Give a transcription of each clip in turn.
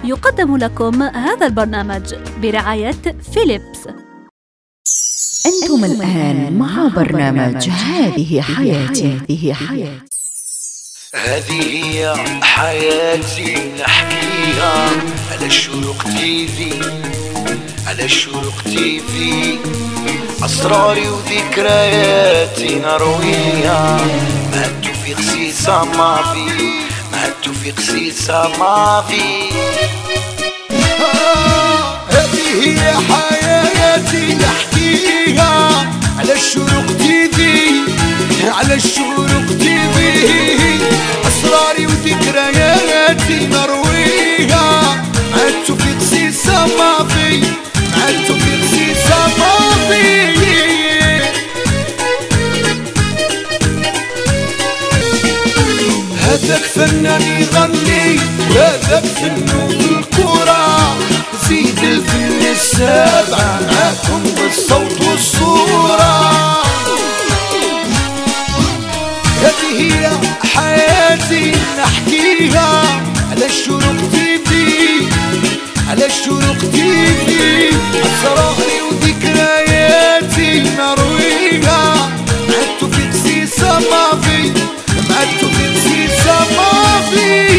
يقدم لكم هذا البرنامج برعاية فيليبس. أنتم الآن مع برنامج هذه حياتي. هذه هي حياتي نحكيها على الشروق تيفي، على الشروق تيفي. أسراري وذكرياتي نرويها مع التوفيق سيسا مافي، مع التوفيق سيسا مافي. هذه هي حياتي نحكيها على الشروق تيفي، على الشروق تيفي. أسراري وذكرياتي نرويها مع التوفيق سيسا مافي، مع التوفيق سيسا مافي. هذاك فنان يغني وهذاك فنو في الكورة، زيد الفن السابعة معاكم بالصوت والصورة. هذه هي حياتي نحكيها على الشروق تيفي، على الشروق تيفي. أسراري وذكرياتي نرويها مع التوفيق سيسا مافي، مع التوفيق سيسا مافي.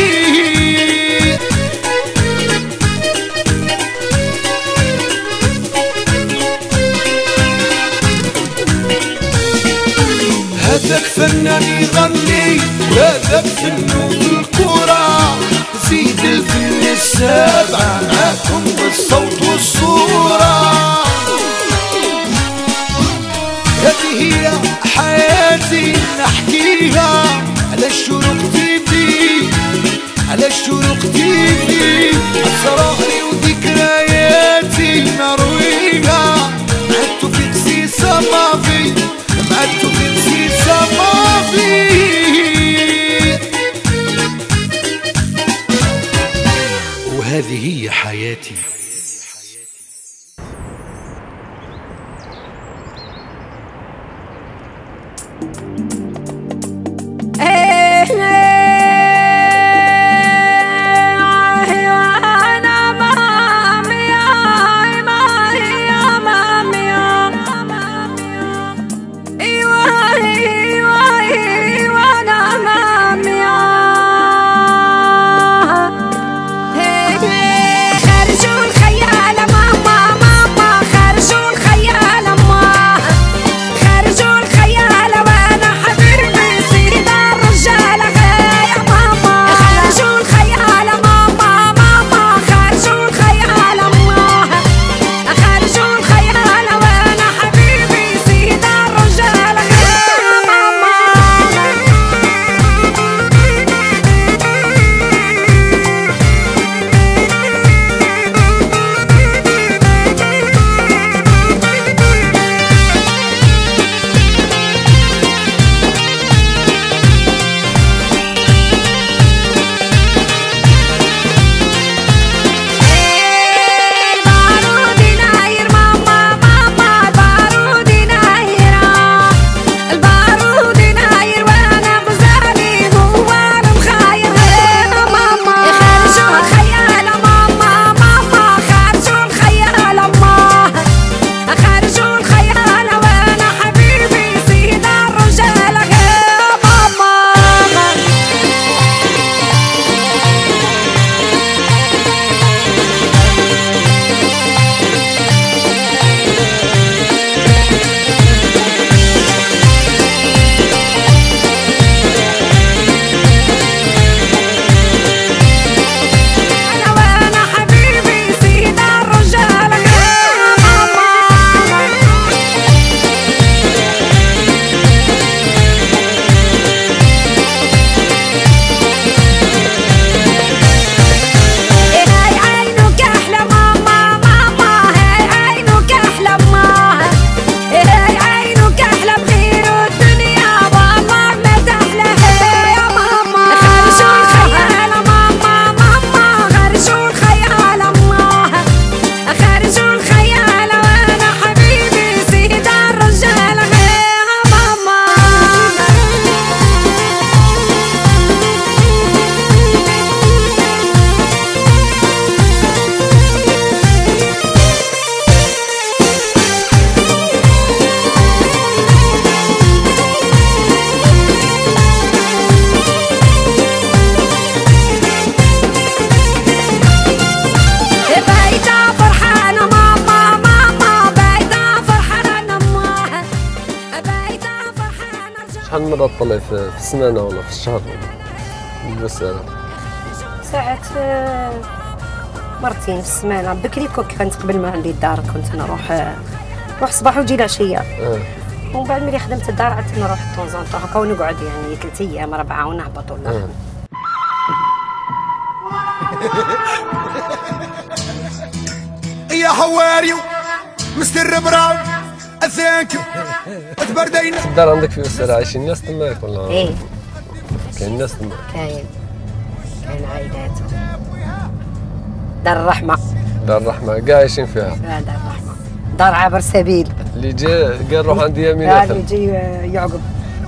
هذاك فنان يغني وهذاك فنو في الكورة، زيد الفن السابعة معاكم بالصوت والصورة. هذه هي حياتي نحكيها على الشروق تيفي، على الشروق تيفي. أسراري وذكرياتي نرويها مع التوفيق سيسا مافي، مع التوفيق سيسا مافي. وهذه هي حياتي. خرجوا مرات طلعي في السمانه ولا في الشهر البساله؟ ساعات مرتين في السمانه. بكري كنت قبل ما عندي الدار كنت نروح الصباح وجي العشيه. ومن بعد ملي خدمت الدار عدت نروح طونزونطون هكا ونقعد يعني 3 أيام 4 ونهبط ولا. يا حواريو مستر براون ثانك يو تبردين. الدار عندك في بساله عايشين الناس تماك ولا؟ ايه كاين ناس تماك. كاين عائلات. دار الرحمه. دار الرحمه كاع عايشين فيها. دار الرحمه دار عابر سبيل. اللي جا قال روح عندي يمين اللي يجي يعقب.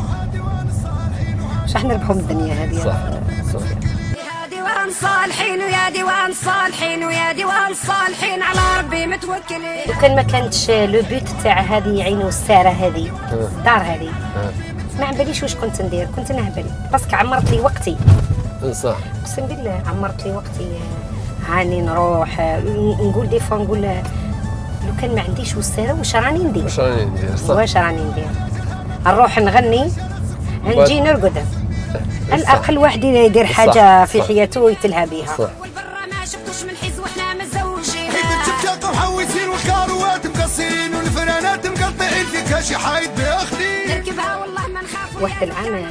مش راح نربحوا من الدنيا هذه. صح. يا ديوان صالحين ويا ديوان صالحين ويا ديوان صالحين على ربي متوكلين. لو كان ما كانتش لو بوت تاع هذه عين والساره هذه الدار هذه ما عمباليش واش كنت ندير. كنت نهبل باسكو عمرت لي وقتي. صح. اقسم بالله عمرت لي وقتي. هاني نروح نقول دي فوا نقول لو كان ما عنديش وساره واش راني ندير. واش راني ندير نروح نغني نجي نرقد. الاقل واحد يدير حاجه في حياته يتلهى بها. والبرا ما شفتوش من حيز وحنا مزوجين. التبكاق محوسين والكاروات مقصرين والفرانات مقطعين فيك شي حايد باخدين. نركبها والله ما نخاف. واحد العام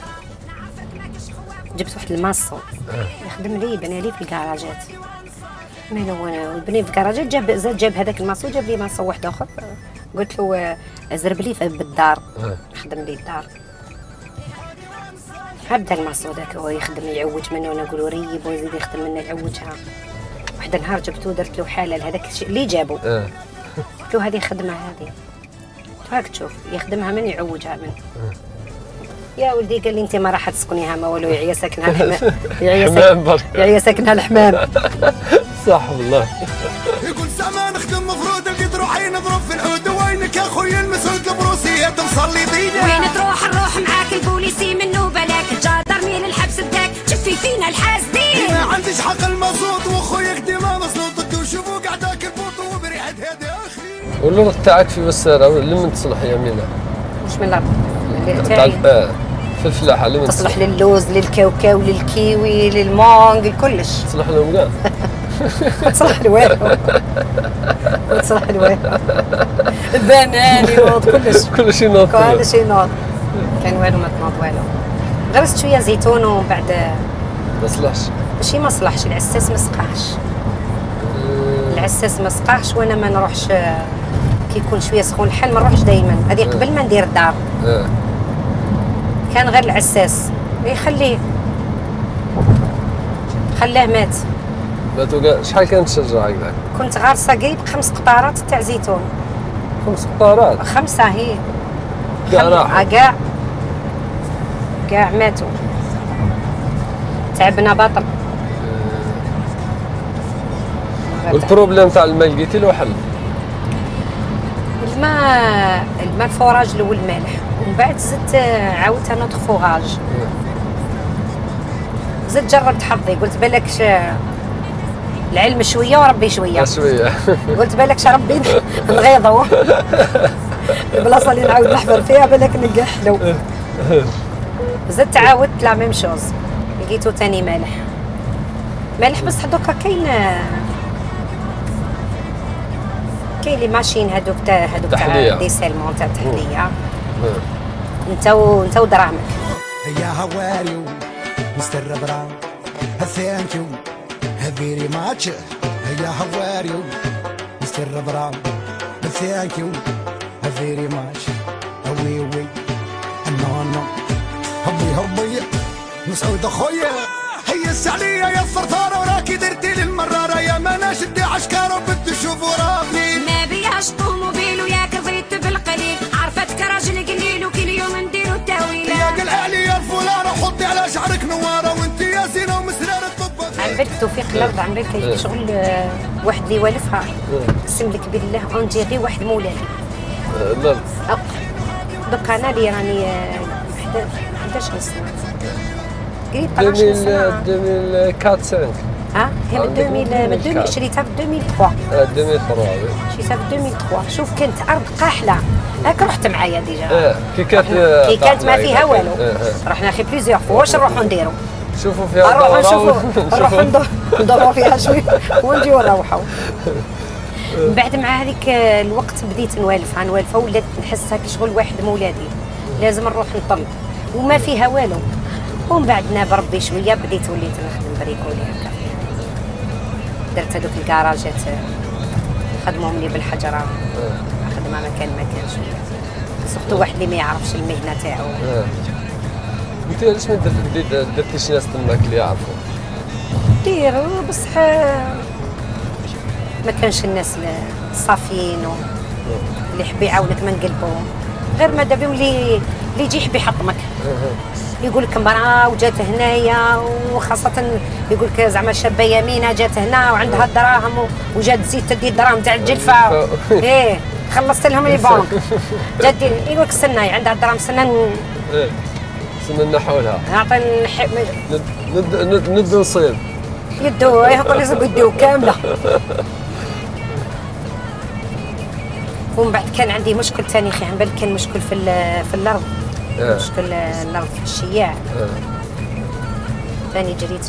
جبت واحد الماسو يخدم لي بنى لي في الكراجات. مالو انا بني في الكراجات جاب هذاك الماسو جاب لي ماسو واحد اخر. قلت له زرب لي بالدار خدم لي الدار. هبدا الماسو ذاك هو يخدم يعوج منه وانا نقول ريب ويزيد يخدم منه يعوجها. واحد النهار جبتو درت له حاله هذاك الشيء اللي جابو. قلت له هذه خدمه هذه. هاك تشوف يخدمها من يعوجها من. يا ولدي قال لي انت ما راح تسكنيها ما والو يعيا ساكنها الحمام. يعيا ساكنها الحمام. صح والله. يقول زعما نخدم مفروض لقيت روحي نضرب في العود. وينك يا خويا المسعود البروسيه تصلي دينا. وين تروح نروح معاك البوليسي منو بلاك جادرني للحبس بداك شفي فينا الحاسدين. ما عنديش حق المصوت وخوياك ديما مسلوط وشوفوا قعداك البوط وبريحه هذا اخي. واللغة تاعك في بسالة لمن تصلح يمينة؟ مش من الارض تاعي. في الفلاحة لمن تصلح للوز للكاوكاو للكيوي للمانغ لكلش. تصلح لهم كاع. تصلح لوالو. تصلح لوالو. البنان ينوض كلش. كلش ينوض. كلش ينوض. كان والو ما تنوض والو. غرست شويه زيتون ومن بعد ما صلحش. ماشي ما صلحش العساس ما سقاش. العساس ما سقاش وانا ما نروحش كي يكون شويه سخون الحال ما نروحش دائما. هذه قبل ما ندير الدار. كان غير العساس يخليه خلاه مات. ماتوا كاع. شحال كانت الشجره هكذاك؟ كنت غارسه قريب 5 قطارات تاع زيتون. 5 قطارات؟ 5 هي كاع راحوا. كاع ماتوا. تعبنا باطل. والبروبليم تاع الماء لقيتي له حل؟ الماء الفوراج الاول مالح ومن بعد زدت عاودت نوتخ فوراج. زدت جربت حظي قلت بالكش العلم شويه وربي شويه. قلت بالكش ربي نغيضو. البلاصه اللي نعاود نحفر فيها بالك نلقى حلو. زدت عاودت لا ميم شوز لقيتو تاني مالح بصح دوكا كاين لي ماشين هذوك تاع ديسيلمون تاع التحليه. انت ودراهمك. يا هواريو مستر براون ثانك يو فيري ماتش. يا هواريو مستر براون ثانك يو فيري ماتش. وي وي نو هبي مسعود اخويا هي السعليه يا الصرصاره وراكي درتي للمراره يا ما شدي عشكاره وبدي نشوف ورابني. ما بيهاش طوموبيل وياك ضيت بالقليل عرفتك راجل قليل وكل يوم نديرو تاويله. يا قل علي يا الفولاره حطي على شعرك نواره وانت يا زينه ومسراره الطب. عن بالك توفيق الارض عن بالك شغل واحد اللي والفها قسم لك بالله اونجيغي واحد مولاني. لا دوكا انا اللي راني 11 سنه قريب 12 سنه. 2004 5 هي من 2000 شريتها في 2003. 2003 شريتها في 2003. شوف كانت ارض قاحله، هاك رحت معايا ديجا. كي كانت ما فيها والو. رحنا اخي بليزيور فوا. واش نروحوا نديروا؟ شوفوا فيها نروحوا ندوروا فيها شويه ونجيو نروحوا. من بعد مع هذيك الوقت بديت نوالفها ولات نحس هاك شغل واحد مولادي، لازم نروح نطل وما فيها والو. ومن بعد ناب ربي شويه وليت نخدم بريكولي هكا. درت هذوك الكراجات خدموهم لي بالحجره، خدمه مكان شويه، سورتو واحد اللي ما يعرفش المهنه تاعو. انت علاش ما درتي شي ناس تماك اللي يعرفوا؟ دير بصح ما كانش الناس الصافيين اللي يحب يعاونك من قلبهم، غير ما دابا اللي يجي يحب يحطمك، يقول لك مرأة وجات هنايا، وخاصة يقول لك زعما شابة يمينة جات هنا وعندها الدراهم وجات تزيد تدي الدراهم تاع الجلفة. ايه خلصت لهم لي بنك. جات يقول لك استناي عندها الدراهم استنى نحولها. نعطي ند نصيب. يدو يقول لازم يدو كاملة. ومن بعد كان عندي مشكل ثاني اخي عن بالك، كان مشكل في الارض. مشكل الارض في الشياع. ثاني جريت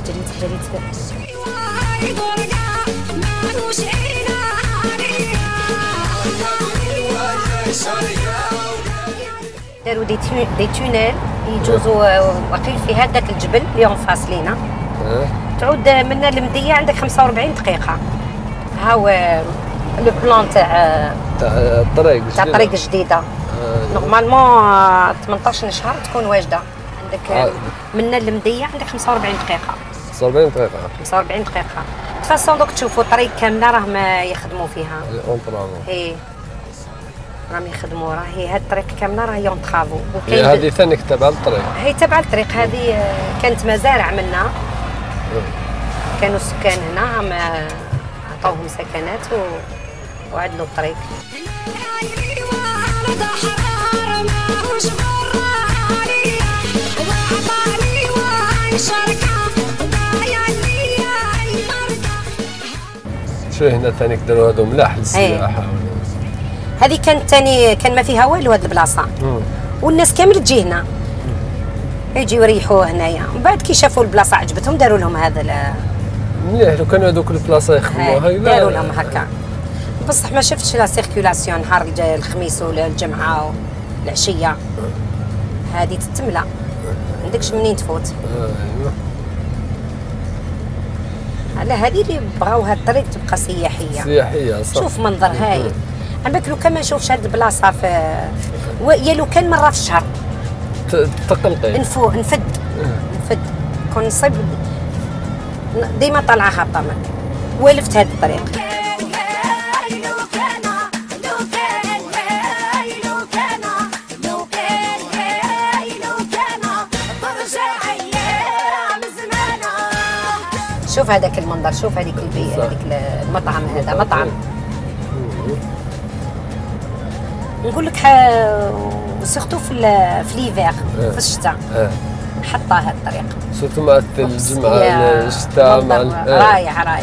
داروا دي تونيل يجوزوا وقيل في هذاك الجبل اللي هم فاصلينا. تعود منا لمدية عندك 45 دقيقة. هاو لو بلان تاع الطريق جديدة. نورمالمون 18 شهر تكون واجدة عندك. منا لمدية عندك 45 دقيقة. 45 دقيقة. تفاصون دوك تشوفوا الطريق كاملة راه ما يخدموا فيها. ايه راهم يخدموا، راهي هاد الطريق كامله راهي يوم تخافوا. هذه ثاني تبع الطريق. هي تبع الطريق. هذه كانت مزارع منا، كانوا السكان هنا عطاوهم سكنات وعدلوا الطريق. شو هنا ثاني داروا هذو ملاح للسياحه. هذه كانت ثاني كان ما فيها والو هذه البلاصه، والناس كامل تجي هنا يجيو يريحوا هنايا. من بعد كي شافوا البلاصه عجبتهم داروا لهم هذا مليح. لو كانوا هذوك البلاصه يخدموها داروا لهم هكا. بصح ما شفتش لا سيركيلاسيون نهار الخميس ولا الجمعه والعشيه، هذه تتملى ما عندكش منين تفوت. على هذه اللي بغاو هاد الطريق تبقى سياحيه صح. شوف منظر هايل. عندك لو كان ما نشوفش هاد البلاصه يا لو كان مره في الشهر تقلقي نفد كون نصيب ديما طالعه هابطه. والفت هاد الطريق. شوف هذاك المنظر، شوف هذيك هذيك المطعم، هذا مطعم. نقول لك سيرتو في ليفير في الشتاء حطها هاد الطريق، سيرتو مع الثلج مع الشتاء مع رايع.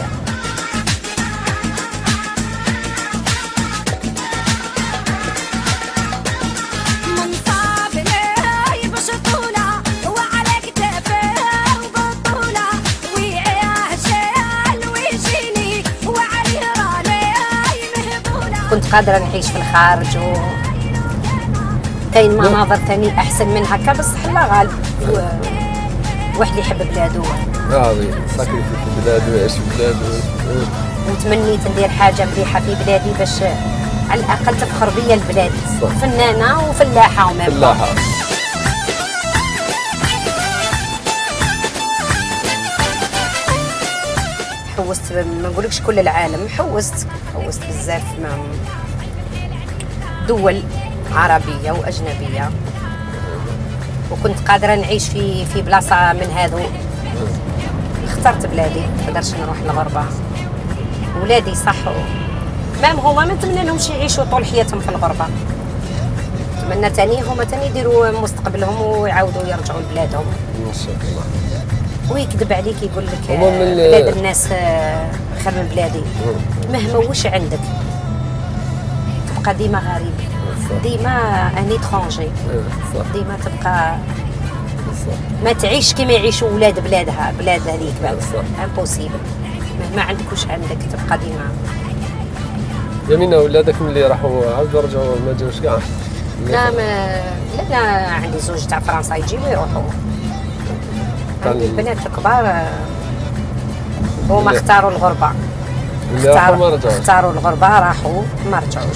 كنت قادرة نعيش في الخارج كاين مناظر ثاني أحسن من هكا، بصح الله غالب واحد يحب بلادو. ساكن في بلادو ويعيش في بلادو. وتمنيت ندير حاجة مليحة في بلادي باش على الأقل تفخر بيا البلاد. فنانة وفلاحة فلاحة. حوست ما نقولكش كل العالم، حوست بزاف دول عربية وأجنبية، وكنت قادرة نعيش في بلاصة من هذو. اخترت بلادي، ما نقدرش نروح للغربة. ولادي صح مام هما ما نتمنى لهمش يعيشوا طول حياتهم في الغربة، نتمنى تاني هما تاني يديروا مستقبلهم ويعاودوا يرجعوا لبلادهم ان شاء الله. ويكذب عليك يقول لك هما من بلاد الناس خير من بلادي. مهما وش عندك تبقى ديما غريب، ديما ان اترونجي، ديما تبقى ما تعيش كما يعيشوا ولاد بلادها، بلاد هذيك بعد امبوسيبل. مهما عندك وش عندك تبقى ديما. يمينة ولادك ملي راحوا عاودوا رجعوا ما جاوش كاع؟ لا لا عندي زوج تاع فرنسا يجيو ويروحوا. عندي البنات الكبار هما اختاروا الغربة، اختاروا الغربة راحوا ما رجعوش.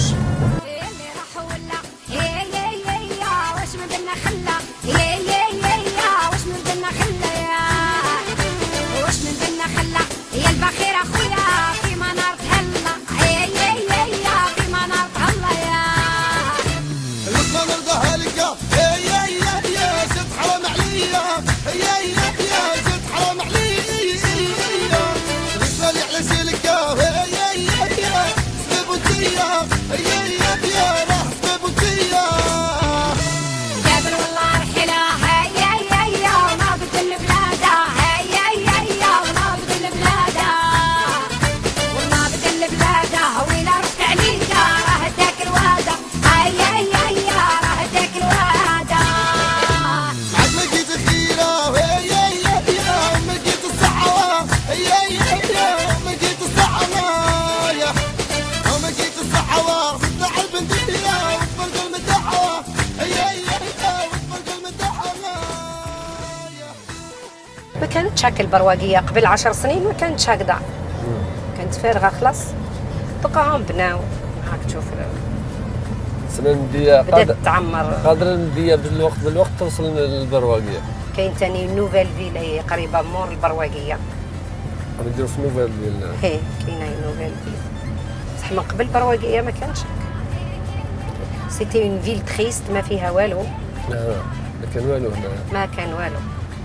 ما كانتش هاك البرواقيه قبل 10 سنين، ما كانتش هكذا، كانت فارغه خلاص. دوكا هم بناو هاك تشوف سنة المدية بدات تعمر، قادرة المدية بالوقت توصل للبرواقيه. كاين ثاني نوفيل فيل هي قريبه مور البرواقيه. غادي نديرو في نوفيل فيل. هي كاينه نوفيل فيل، بصح من قبل البرواقيه ما كانش هكا. سيتي اون فيل تريست ما فيها والو. ما كان والو هنا، ما كان والو.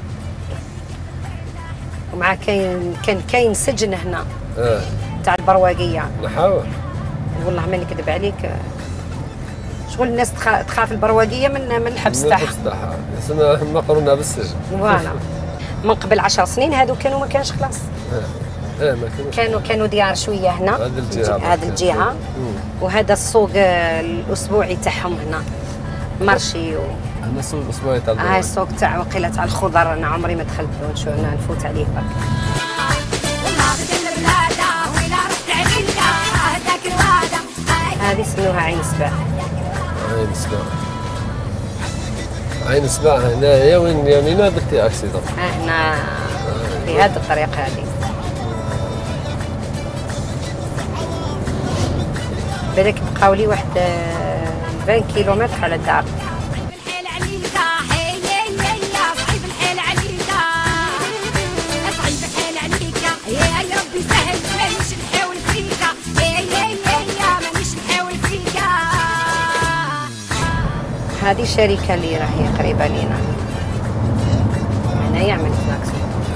ومع كان كاين سجن هنا تاع البرواقيه. نحاول والله ما نكذب عليك، شغل الناس تخاف البرواقيه من الحبس تاعها. اسمها مقرونه بالسجن. فوالا من قبل 10 سنين هادو كانوا ما كانش خلاص. ما كانوا ديار شويه هنا هذه الجهه، وهذا السوق الاسبوعي تاعهم هنا مارشي. هنا السوق الاسبوعي تاع هاي السوق تاع وقيله تاع الخضر، انا عمري ما دخلت له، نفوت عليه برك. هذه سموها عين سباع. عين سباع، عين سباع هنايا وين يمينة درتي اكسيدون؟ هنا في هذه الطريق هذه. بالك بقاو لي واحد 20 كيلومتر على الدار. هذه الشركة اللي راهي قريبة لينا، هنايا عملت ماكسي.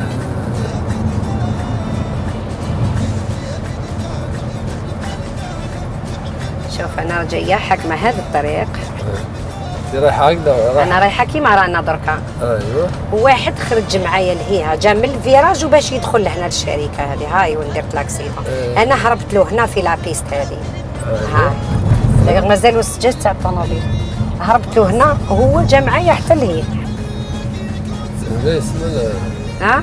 شوف أنا جاية حكمة هذا الطريق. انت رايحة هكذا؟ أنا رايحة كيما رانا دركا. أيوه. وواحد خرج معايا لهيها، جا من الفيراج وباش يدخل لهنا للشركة هذه، هاي وين درت لاكسيدون. أنا هربت له هنا في لابيست هذه. هاي مازالوا السجاد تاع الطوموبيل. هربت له هنا وهو جا معايا حتى لهي. ها؟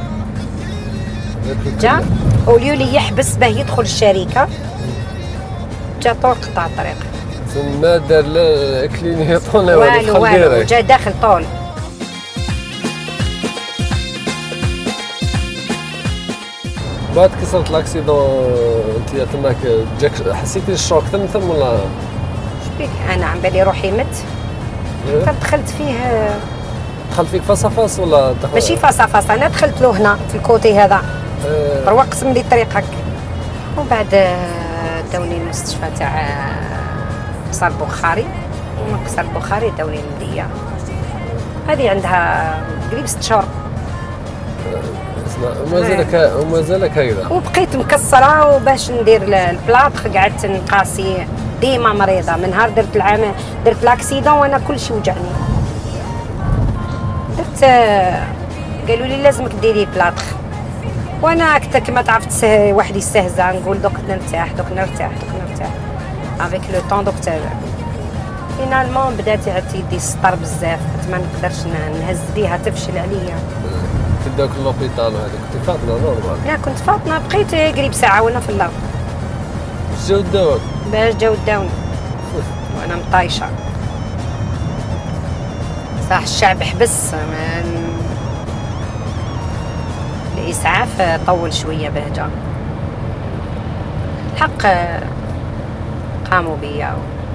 جا وليو لي يحبس باه يدخل الشركة، جا طول قطع الطريق. ما دار لا كلينيطون والو جا داخل طول. بعد كي صرت لاكسيدون انت تماك جاك حسيتي الشوك ثم ولا؟ شبيك انا عم بالي روحي مت. دخلت فيه. دخلت فيك فاس ولا دخلت؟ ماشي فاس، انا دخلت له هنا في الكوتي هذا. روا قسم لي الطريق هك. ومن بعد داوني المستشفى تاع قصر البخاري، ومن قصر البخاري داوني المدية. هذه عندها قريب 6 شهور. ومازالك هكذا. وبقيت مكسرة، وباش ندير البلاطخ قعدت نقاسي، ديما مريضة. من نهار درت لاكسيدون وانا كلشي وجعني. درت قالوا لي لازمك ديري بلاطخ. وانا كنت كما تعرف واحد يستهزأ نقول دوك نرتاح دوك نرتاح دوك نرتاح افيك لو طون. دوك فينالمون بدات يدي السطر بزاف، كنت ما نقدرش نهز بيها تفشل عليا. كداوك لوبيتال وهذا كنت فاطمه نورمال؟ لا كنت فاطمه، بقيت قريب ساعه وانا في الارض. جاو داوك؟ باش جاو داوني وانا مطايشه. صح الشعب حبس، الاسعاف طول شويه بهجه. الحق قاموا بيا.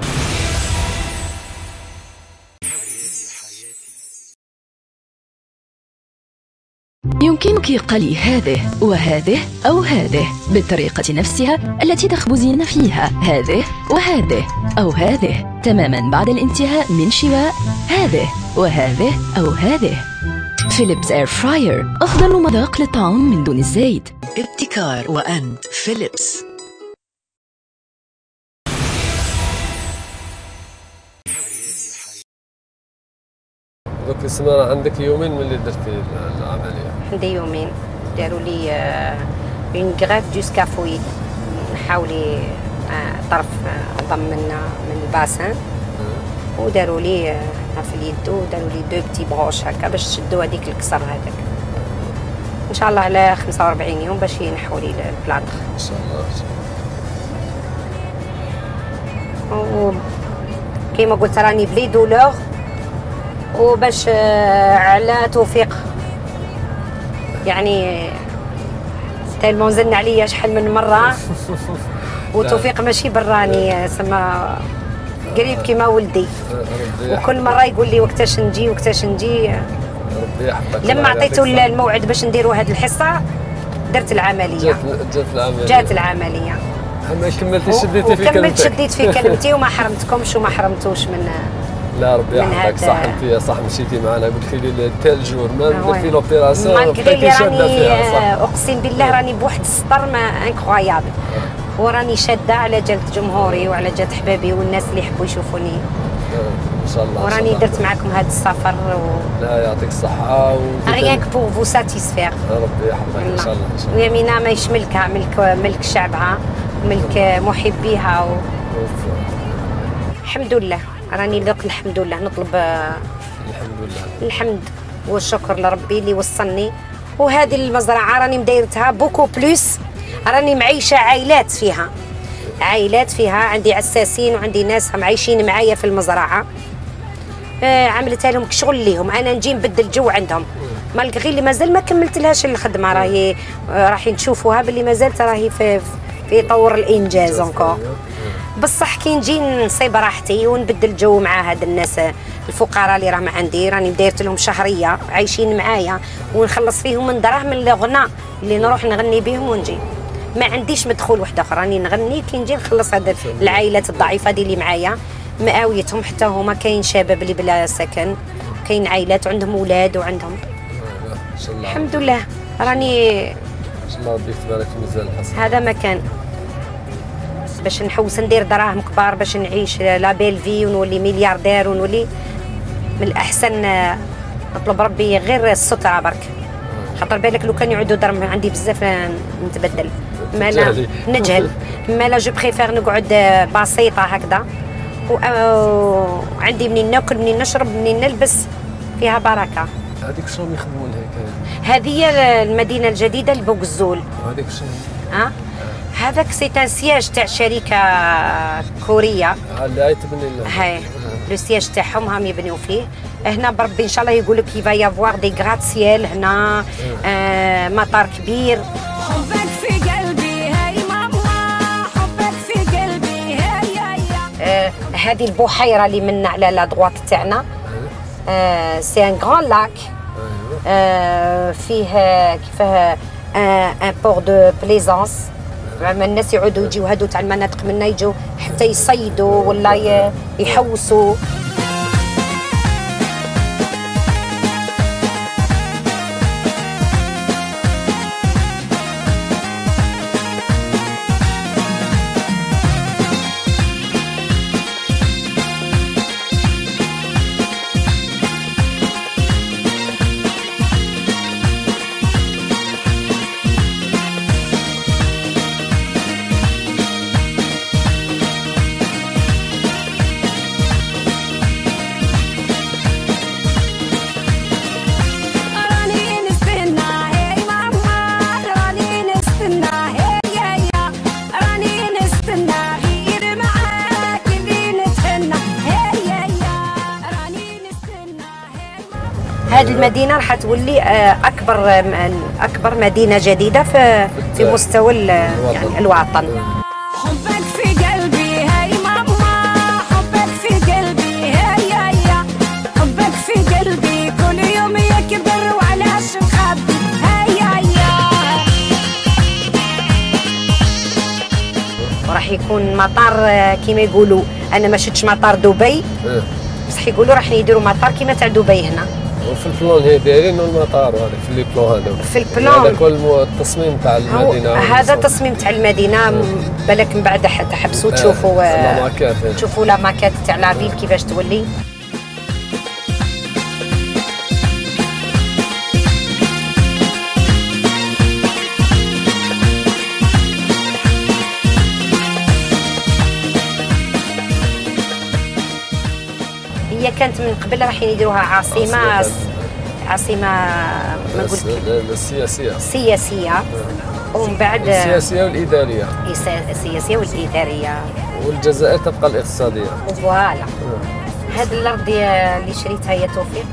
يمكنك قلي هذه وهذه أو هذه بالطريقة نفسها التي تخبزين فيها هذه وهذه أو هذه تماما بعد الانتهاء من شواء هذه وهذه أو هذه. فيليبس اير فراير، أفضل مذاق للطعام من دون الزيت. ابتكار وأن فيليبس. دوك السمانة عندك يومين من اللي درتي العملية؟ عندي يومين. داروا لي اون غريف دو سكافويد، حاولي طرف ضم من الباسان، وداروا لي في اليد، وداروا لي دو بتي بروش هكا باش تشدوا هذيك الكسر هذاك. ان شاء الله على 45 يوم باش ينحوا لي البلاطخ ان شاء الله. كيما قلت راني بلي دولور، وباش على توفيق يعني تالمون زن عليا شحال من مره وتوفيق ماشي براني سما قريب كيما ولدي، وكل مره يقول لي وقتاش نجي وقتاش نجي. ربي يحفظك. لما عطيته الموعد باش نديروا هذه الحصه درت العمليه. جات العمليه. ما كملتي شديتي في كلمتك. كملت شديت في كلمتي وما حرمتكمش وما حرمتوش من. لا ربي يحفظك. صح انت صح مشيتي معنا قلتي لي تال جور ما درتي لوبيراسيون بقيتي شاده فيها. اقسم بالله راني بواحد السطر ما انكرويابل، وراني شاده على جالة جمهوري وعلى جالة حبابي والناس اللي يحبوا يشوفوني ان شاء الله. وراني درت معكم هذا السفر لا يعطيك الصحه ريان كو بور فو ساتيسفير. ربي يحفظك ان شاء الله. ان شاء الله. ويمينة ما يشملكها ملك شعبها، ملك محبيها الحمد لله. راني دوك الحمد لله نطلب الحمد لله الحمد والشكر لربي اللي وصلني. وهذه المزرعه راني مدايرتها بوكو بلوس، راني معيشه عائلات فيها، عائلات فيها، عندي عساسين وعندي ناس معيشين معايا في المزرعه. عملتها لهم كشغل ليهم، انا نجي نبدل جو عندهم. مالغري اللي مازال ما كملت لهاش الخدمه، راهي نشوفوها باللي مازالت راهي في طور الانجاز انكور. بصح كي نجي نصيب راحتي ونبدل جو مع هاد الناس الفقراء اللي راهم عندي، راني دايرت لهم شهريه عايشين معايا ونخلص فيهم من دراهم الغناء اللي نروح نغني بهم ونجي. ما عنديش مدخول واحد اخر، راني نغني كي نجي نخلص هاد العائلات الضعيفه دي اللي معايا، مقاويتهم حتى هما. كاين شباب اللي بلا سكن، كاين عائلات عندهم اولاد وعندهم. ان شاء الله الحمد لله راني ان شاء الله ربي يكتب لك مزال الحسن. هذا مكان باش نحوس ندير دراهم كبار باش نعيش لا بيل في ونولي ملياردير ونولي. من الاحسن نطلب ربي غير الستره برك، خاطر بالك لو كان يعودوا درهم عندي بزاف نتبدل. ما لا نجهل، ما لا جو بريفير نقعد بسيطه هكذا، وعندي منين ناكل منين نشرب منين نلبس، فيها بركه. هذيك شنو يخدموا لها؟ هذه المدينه الجديده لبوغزول. وهذيك شنو؟ هذاك سي ان سياج تاع شركه كوريه اللي هاي تبني لنا. هاي لو سياج تاعهم هم يبنيو فيه. هنا بربي ان شاء الله يقول لك يفا يافوار دي غراتسيال هنا. مطار كبير. حبك في قلبي هاي ماما، حبك في قلبي هاي. هذه البحيره اللي منا على لا دغوات تاعنا. سي ان غران لاك. فيه كيفاه ان بور دو بليزونس. الناس يعودوا يجيو هادو تاع المناطق منا يجوا حتى يصيدوا ولا يحوسوا. هذه المدينه راح تولي اكبر مدينه جديده في مستوى يعني الوطن. حبك في قلبي هاي ماما، حبك في قلبي هاي هيا، حبك في قلبي كل يوم يكبر وعلاش نخبي هاي هيا. وراح يكون مطار كما يقولوا، انا ما شفتش مطار دبي بصح يقولوا راح يديروا مطار كما تاع دبي هنا. وفي البلان هي دايرين المطار هذا في لي بلان هذا. في البلان هذا كل التصميم تاع المدينه. هذا التصميم تاع المدينه. بالك من بعد تحبسوا تشوفوا لا ماكات تاع لا فيل كيفاش تولي. هي كانت من قبل راح يديروها عاصمه ما قلت السياسيه ومن بعد السياسيه والاداريه. السياسيه والاداريه. والجزائر تبقى الاقتصاديه. فوالا. هذه الارض اللي شريتها يا توفيق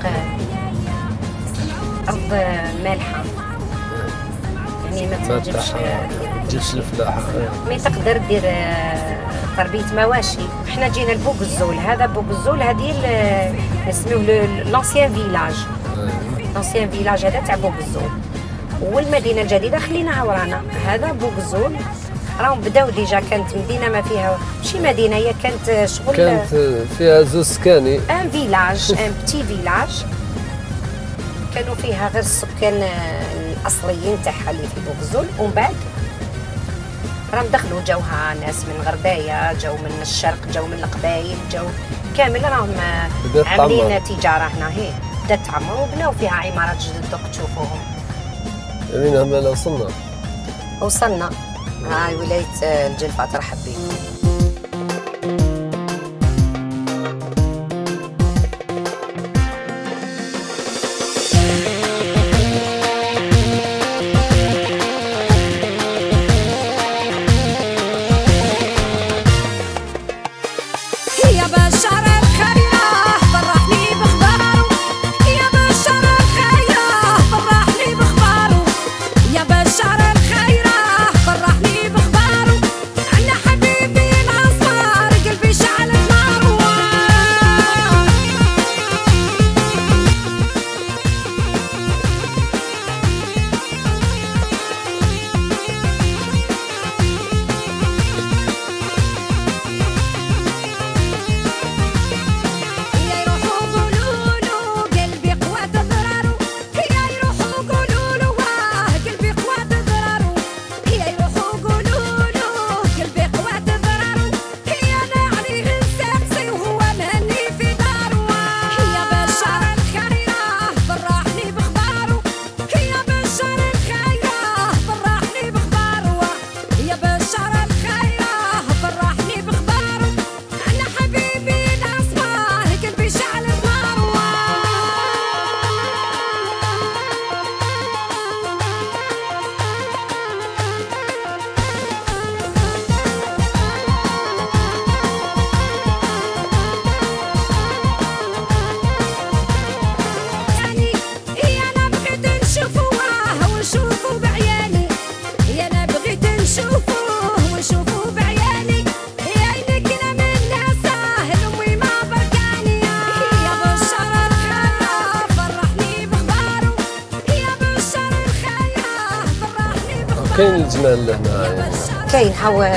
ارض مالحه، يعني ما تجيبش الفلاحه، ما تقدر دير تربيه مواشي. احنا جينا لبوغزول، هذا بوغزول هذه نسميوه لانسيان فيلاج. لانسيان فيلاج هذا تاع بوغزول، والمدينه الجديده خليناها ورانا. هذا بوغزول راهم بداو ديجا، كانت مدينه ما فيها ماشي مدينه، هي كانت شغل كانت فيها زوج سكاني، ان فيلاج ان بتي فيلاج، كانوا فيها غير السكان الاصليين تاعها اللي في بوغزول. ومن بعد راهم دخلوا جوها ناس من غردايه، جو من الشرق، جو من القبائل، جو كامل راهم عاملين تجاره هنا. هي بدات تعمر وبناو فيها عمارات جدد دوك تشوفوهم. من هنا وصلنا هاي ولايه الجلفه. ترحب بكم. كاين الجمال هنا يعني. كاين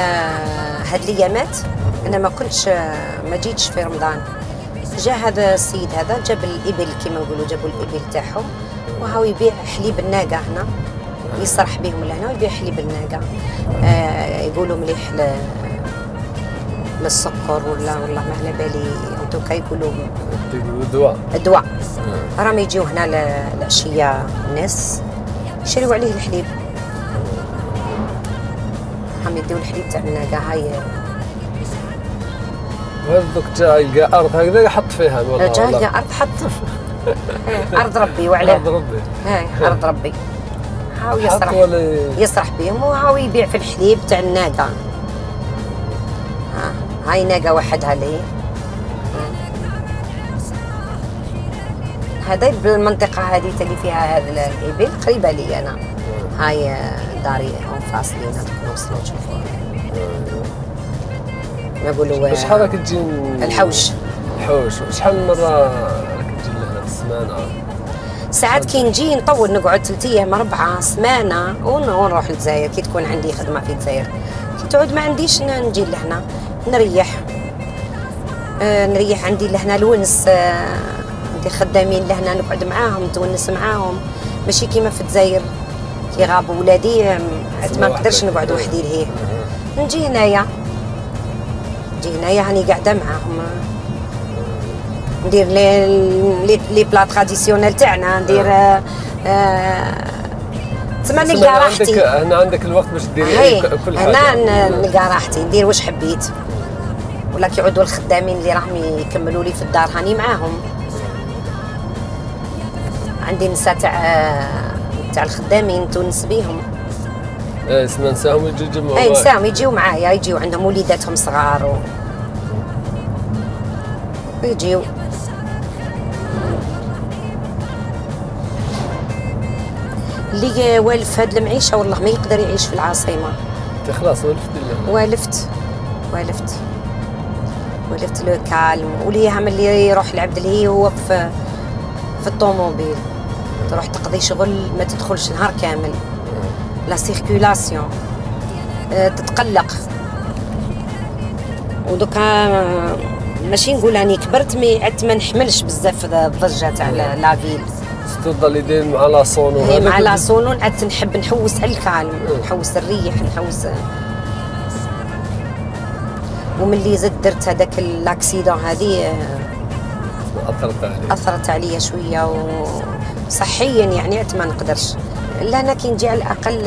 هاد الايامات انا ما كنتش ما جيتش في رمضان. جا هذا السيد هذا جاب الابل كما نقولوا، جابوا الابل تاعهم وهاو يبيع حليب الناقه هنا، يصرح بهم لهنا ويبيع حليب الناقه. يقولوا مليح للسكر ولا والله ما على بالي، انتو كيقولوا الدواء. راهم يجيو هنا العشيه الناس يشريوا عليه الحليب، راهم يديو الحليب تاع الناقه. هاي هذوك جا يلقى ارض هكذا يحط فيها والله. جا يلقى ارض حط ارض ربي وعلاه ارض ربي. هاي ارض ربي. هاو يسرح بهم وهاو يبيع في الحليب تاع الناقه. هاي ناقه وحدها لي، هذا بالمنطقة هذه اللي فيها هذا الإبل قريبة لي أنا. هاي داري اون فاس لينا تكونوا وصلوا تشوفوها. نقولوا شحال راك تجي الحوش؟ الحوش شحال من مرة راك تجي لهنا في السمانة؟ ساعات كي نجي نطول نقعد 3 أيام 4 سمانة ونروح للجزائر كي تكون عندي خدمة في الجزائر. كي تعود ما عنديش نجي لهنا نريح. نريح عندي لهنا الونس، عندي خدامين لهنا نقعد معاهم نتونس معاهم، ماشي كيما في الجزائر كي غابوا ولادي ما نقدرش نقعد وحدي لهيه. نجي هنايا هاني قاعده معاهم، ندير لي بلا تراديسيونيل تاعنا، ندير تما نلقى راحتي. هنا عندك الوقت باش ديري كل حاجه. هنا نلقى راحتي ندير واش حبيت، ولا كيعودوا الخدامين اللي راهم يكملوا لي في الدار هاني معاهم. عندي نساء تاع الخدامين تونس بيهم. اسمها نساهم يجوا يجمعوا. نساهم يجيو معايا، يجيو عندهم وليداتهم صغار يجيو. اللي والف هاد المعيشه والله ما يقدر يعيش في العاصمه. انت خلاص والفت لو كالم، واللي يعمل لي يروح العبد اللي هو في الطوموبيل، تروح تقضي شغل ما تدخلش نهار كامل، لا سيركولاسيون تتقلق. ودوكا ماشي نقول راني كبرت مي عدت ما نحملش بزاف الضجه تاع لافيل. تفضل يدين مع لاصون هي مع لاصون عدت نحب نحوس على الكالم، نحوس الريح، نحوس. وملي زدت درت هذاك الاكسيدون هذه اثرت عليا شويه، وصحيا يعني عدت ما نقدرش. لهنا كي نجي على الاقل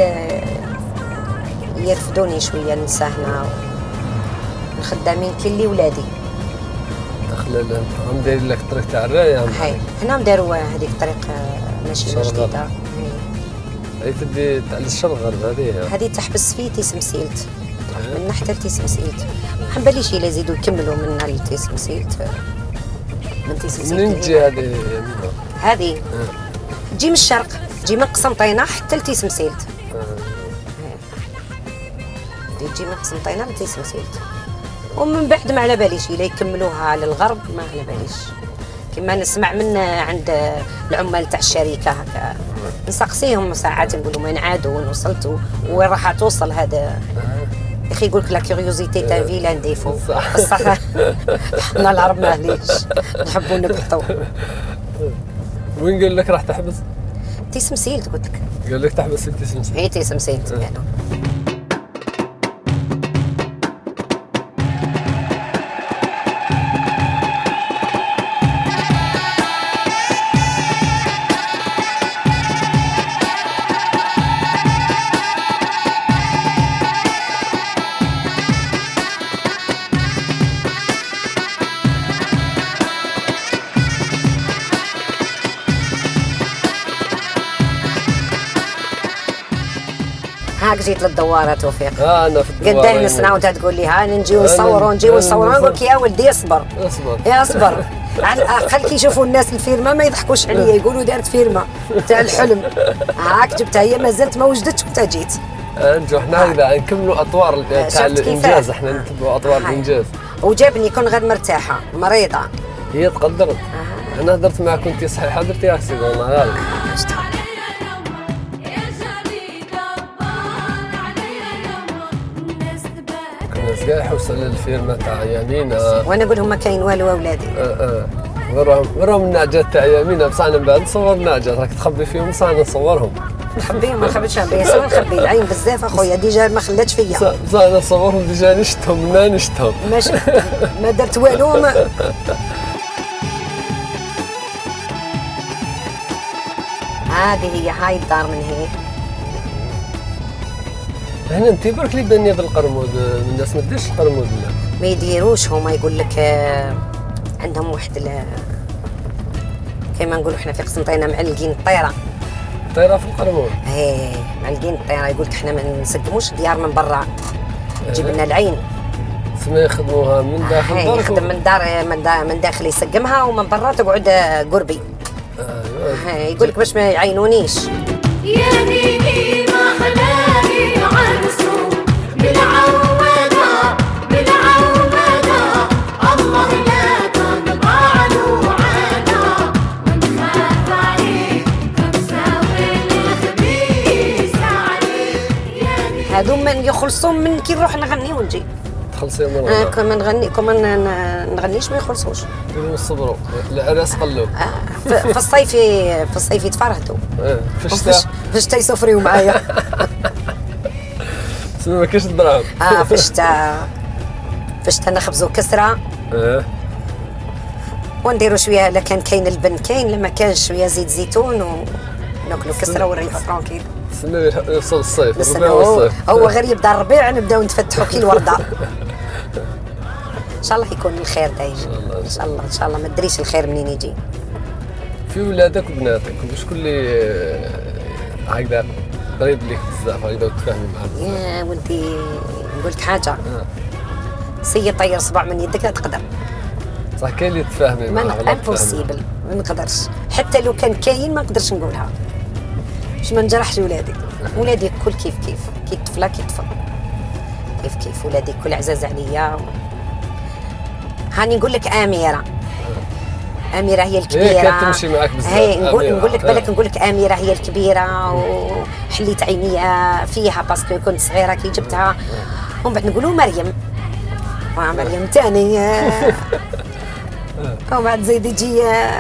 يرفدوني شويه النساء هنا الخدامين كلي ولادي. داخل هم دايرين لك الطريق تاع الرايه. هاي هنا داروا هذيك الطريق ماشي جديده. هاي تدي تاع الشرق غرب هذه تحبس في تيس مسيلت، من حتى لتيس مسيلت. ما باليش الا يزيدوا يكملوا من لتيس مسيلت. من تيس مسيلت منين تجي هذه تجي من الشرق، تجي من قسنطينه حتى لتيس مسيلت. تجي من قسنطينه لتيس مسيلت، ومن بعد ما على باليش الا يكملوها للغرب، ما على باليش. كما نسمع من عند العمال تاع الشركه هكا نسقسيهم ساعات نقول لهم وين عادوا وين وصلتوا وين راح توصل هذا. يا اخي يقول لك لا كيوريوزيتي تاع فيلا نديفو، بصح حنا العرب ماهليش نحبوا نبحثوا. وين قال لك راح تحبس؟ تيس مسيلت قلت لك. قال لك تحبس في تيس مسيلت؟ هي تيس مسيلت يعني. هاك جيت للدواره توفيق. انا في الدواره قدام نسنا وانت تقول لي ها نجيو نصوروا نجيو نصوروا، نقول لك يا ولدي اصبر اصبر على الاقل كي يشوفوا الناس الفيرما ما يضحكوش عليا، يقولوا دارت فيرما تاع الحلم. هاك جبتها هي مازالت ما وجدتش وانت جيت. نجو حنا هكذا نكملوا اطوار تاع الانجاز، احنا نتبعوا اطوار الانجاز. وجابني كون غير مرتاحه مريضه. هي تقدرت. انا هدرت معك كنتي صحيحه درتي اكسيدون غالي. كاع يحوس على الفيرما تاع يمينة، وانا نقول لهم ما كاين والو اولادي. وراهم النعجات تاع يمينة، بصح انا من بعد نصور النعجات راك تخبي فيهم، بصح انا نصورهم. نخبيهم ما نخبيش بيا، سوا نخبي العين بزاف اخويا ديجا ما خلاتش فيا. بصح انا نصورهم ديجا نشتهم ما نشتهم. ماشي ما درت والو. هذه هي هاي الدار من هي. هنا انت برك لي بانيه بالقرمود، الناس ما ديرش القرمود. لا ما يديروش، هما يقول لك عندهم واحد كيما نقولوا احنا في قسنطينه معلقين الطيره. الطيره في القرمود. ايه معلقين الطيره، يقول لك احنا ما نسقموش الديار من برا، تجيب لنا العين. سما يخدموها من داخل الدار. يخدم من داخل يسقمها، ومن برا تقعد قربي. يقول لك باش ما يعينونيش. يا ديني ما خلاني عرسو بالعودة بالعودة، الله لا تنطع له عنا ونخاف عليك كمساوي الخبيث عليك. هادو من يخلصون من كي نروح نغني ونجي. تخلصي من كون نغني كون نغنيش ما يخلصوش. نصبروا العراس قلوا. في الصيف يتفرهدوا. في الشتاء في الشتاء يسافروا معايا. تسمى ما كاينش الدراهم. في الشتاء نخبزوا كسره. ونديروا شويه الا كان كاين البن كاين، لما كانش شويه زيت زيتون وناكلوا كسره ونريحوا ترونكيل. نستناو يوصل الصيف، الربيع والصيف. هو غير يبدا الربيع نبداو نتفتحوا كي الورده. ان شاء الله يكون الخير دايما. ان شاء الله ان شاء الله ما تدريش الخير منين يجي. في ولادك وبناتك وشكون اللي هكذا قريب ليك بزاف هكذا وتفاهمي معاه؟ يا ولدي نقول لك حاجه، سي طير صبع من يدك لا تقدر. صح كاين اللي تفاهمي معاه. ما امبوسيبل، ما نقدرش حتى لو كان كاين ما نقدرش نقولها باش ما نجرحش ولادي. ولادي الكل كيف كي طفله كي طفل كيف ولادي الكل عزاز عليا. هاني نقول لك أميرة هي الكبيرة. كانت تمشي معك بزاف. نقول لك بالك نقول لك أميرة هي الكبيرة وحليت عينيا فيها باسكو كنت صغيرة كي جبتها. ومن بعد نقولوا مريم ثاني. ومن بعد زيد يجي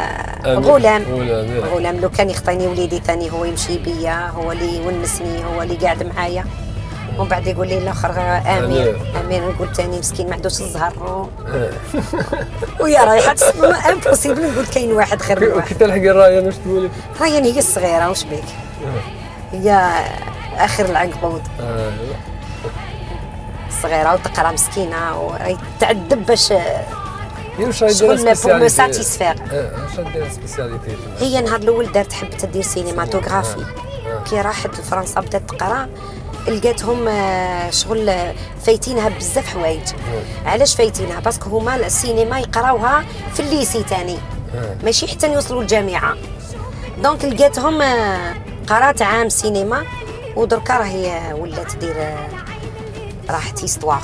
غلام لو كان يخطيني وليدي ثاني هو يمشي بيا، هو اللي يونسني، هو اللي قاعد معايا. ومن بعد يقول لي الاخر امير نقول ثاني مسكين ما عندوش الزهر ويا رايحه امبوسيبل نقول كاين واحد خير من واحد. كي تلحقي رايان واش تقولي؟ رايان هي الصغيره واش بيك، هي اخر العنقود الصغيره وتقرا مسكينه وتعذب باش شغل بور مو ساتيسفير. واش دايره سبيسياليتي؟ هي نهار الاول دارت تحب تدير سينماتوغرافي، كي راحت لفرنسا بدات تقرا لقاتهم شغل فايتينها بزاف حوايج. علاش فايتينها؟ باسكو هما السينما يقراوها في الليسي تاني ماشي حتى يوصلوا الجامعه. دونك لقاتهم قرات عام سينما ودركا راهي ولات دير راحت هيستواغ.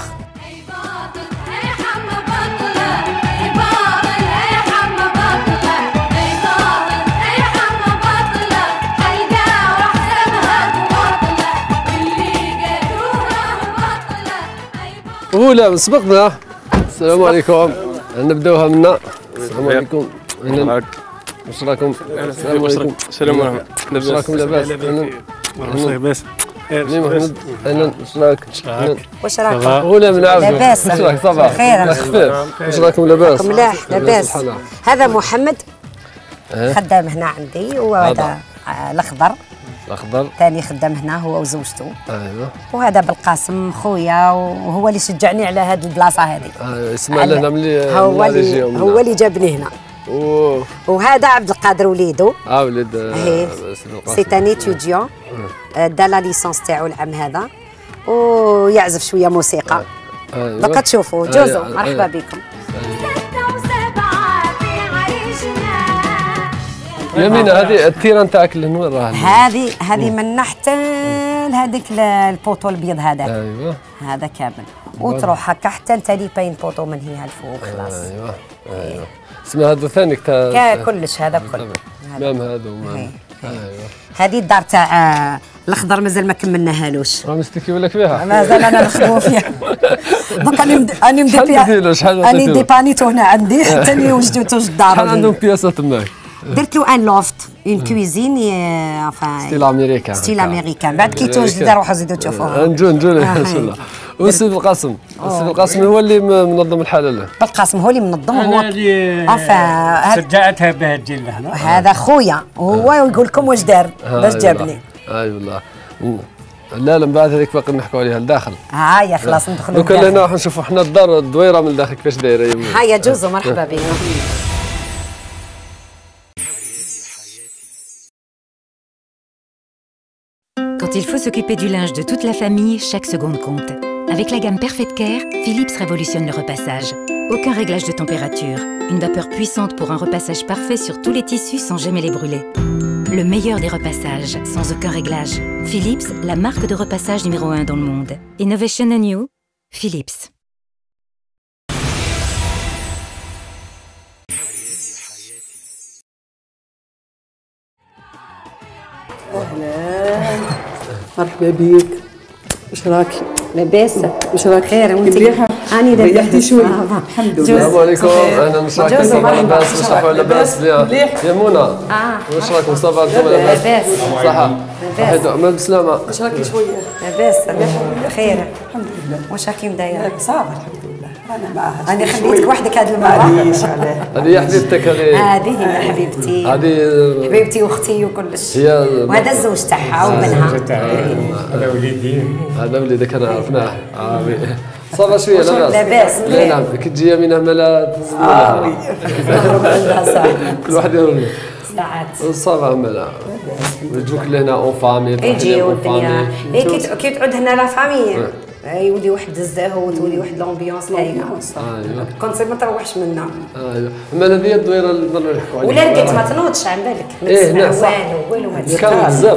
ولا سبقنا. السلام عليكم. نبداوها منا. السلام عليكم. واش راكم؟ السلام عليكم. السلام عليكم. واش راكم لاباس؟ لاباس. محمد اهلا واش راك؟ واش راكم؟ ولا من عاود لاباس واش راك صباح؟ بخير خفيف. واش راكم لاباس؟ ملاح لاباس. هذا محمد خدام هنا عندي وهذا الاخضر ثاني خدام هنا هو وزوجته. ايوه. وهذا بالقاسم خويا وهو اللي شجعني على هذه البلاصه هذه. اسمع لنا ملي هو اللي جابني هنا. وهذا عبد القادر وليدو. وليد سي ان ايتيديون دا لا ليسونس تاعو العام هذا ويعزف شويه موسيقى. بقى تشوفوا جوزو. مرحبا بكم. يمينة هذه التيران تاعك اللي وين راها؟ هذه من حتى لهذيك البوطو الابيض هذاك. ايوه هذا كامل وتروح هكا حتى انت لي باين بوطو من هنا الفوق خلاص. ايوه اسمها هذا ثاني تاع كلش هذا كله مام هذا ايوه. هذه الدار تاع الاخضر مازال ما كملناهالوش. راه مستكي لك فيها؟ مازال انا نخدموا فيها. دوك اني ديبانيتو هنا عندي حتى اللي وجدتو الدار. شحال عندهم بياسات تماك؟ درت له ان لوفت اون كويزين ستيل امريكان بعد كي توجد روحوا زيدوا تشوفوها. نجو ان شاء الله. والسي بالقاسم هو اللي منظم الحاله. بالقاسم هو اللي منظم هو شجعتها بها تجي لهنا. هذا خويا وهو يقول لكم واش دار باش جابني. اي والله. لا من بعد هذيك باقي نحكوا عليها لداخل. هيا خلاص ندخلوا دوكا هنا راح نشوفوا حنا الدار الدويره من الداخل كيفاش دايره. هيا جوزو مرحبا بك. Quand il faut s'occuper du linge de toute la famille, chaque seconde compte. Avec la gamme Perfect Care, Philips révolutionne le repassage. aucun réglage de température. Une vapeur puissante pour un repassage parfait sur tous les tissus sans jamais les brûler. Le meilleur des repassages, sans aucun réglage. Philips, la marque de repassage numéro 1 dans le monde. Innovation new, Philips. أهلا مرحبا بك. واش راكي؟ لاباس؟ واش راكي؟ خير وانت؟ مليحة؟ هاني ريحتي شوي. الحمد لله. السلام عليكم. اهلا واش راكم؟ صباح لاباس؟ واش راكم لاباس؟ مليح. يا منى واش راكم؟ صباح انتم لاباس؟ لاباس. صحة صحيتو ما بسلامة. واش راكي شوية؟ لاباس خير. الحمد لله. واش راكي مدايرة؟ صافي الحمد لله. أنا معاها. أنا خليتك وحدك هذه المرة. معليش علاه. هذه هي حبيبتك هذه. هذه هي حبيبتي. هذه حبيبتي واختي وكلش. هي وهذا الزوج تاعها ومنها. هذا وليدي. هذا وليدك انا عرفناه. صافا شويه لاباس. لاباس. لا نعم كي تجي يمينها مالا كل واحد يهرب ساعات. صافا مالا يجوك لهنا اون فامي. يجيو الدنيا. كي تعود هنا لا فامي. يولي واحد الزهو وتولي واحد لومبيونس هايله. ايوا كونسيبت ما تروحش منا. ايوا مالا هذه الدويره اللي نضلوا نحكوا عليها. ولا لقيت ما تنوضش على بالك. ايه نعم صح. والو ما كان بزاف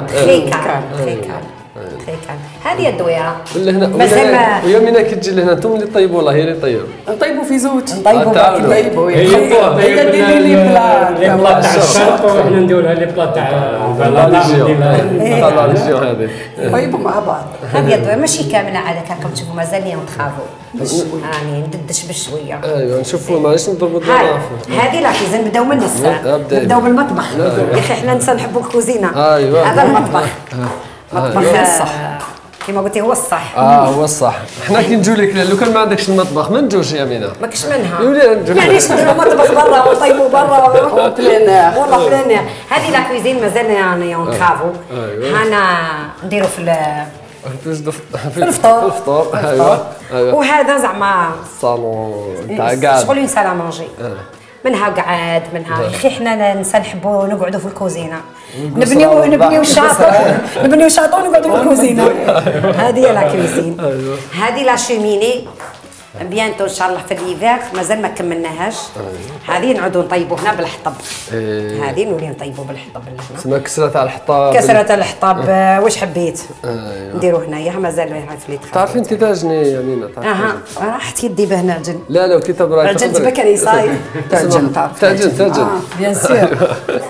خيكان هذه الدويره لهنا ويومنا كي تجي لهنا انتم اللي طيبوا والله هي اللي طيب. نطيبوا في زوج. نطيبوا هي ديري لي بلا تاع الشرط وحنا نديروا لي بلا تاع البلاليجيون هذه. طيبوا مع بعض. هذه الدويره ماشي كامله عاد هكاكم تشوفوا مازال يوم تخافوا. راني نددش بشويه. ايوا نشوفوا معليش نضربوا الدوره. هذه لا كيزن نبداو من الساعه. نبداو بالمطبخ. يا اخي حنا نحبوا الكوزينه. هذا المطبخ. مطبخ صح كيما قلتي هو الصح. هو الصح. حنا كي نجيو لك لو كان ما عندكش المطبخ ما نجوش يا امينه. ماكش منها. معليش نديروا مطبخ برا ونطيبوا برا بلانير والله بلانير. هذه لا كويزين مازال يعني نخافوا. حنا نديروا في الفطور. الفطور ايوا. وهذا زعما الصالون تاع قاعد. شغل اون سال مانجي. منها قعاد منها يا اخي حنا نسا نحبوا نقعدوا في الكوزينه. نبنيو شاطو ونقعدوا في الكوزينه. هذه هي لا كوزين. هذه لا شوميني بيانتو ان شاء الله في الليفير مازال ما كملناهاش. هذه نعودوا نطيبوا هنا بالحطب. هذه نولي نطيبوا بالحطب هنا. تسمى كسره تاع الحطاب. كسره تاع الحطاب واش حبيت. نديروا هنايا مازال في اللي تعرفي انت تعجني يا امينه. راحت يدي به نعجن. لا وكي تبرا عجنت بك راني صاير. تعجن بيان سور.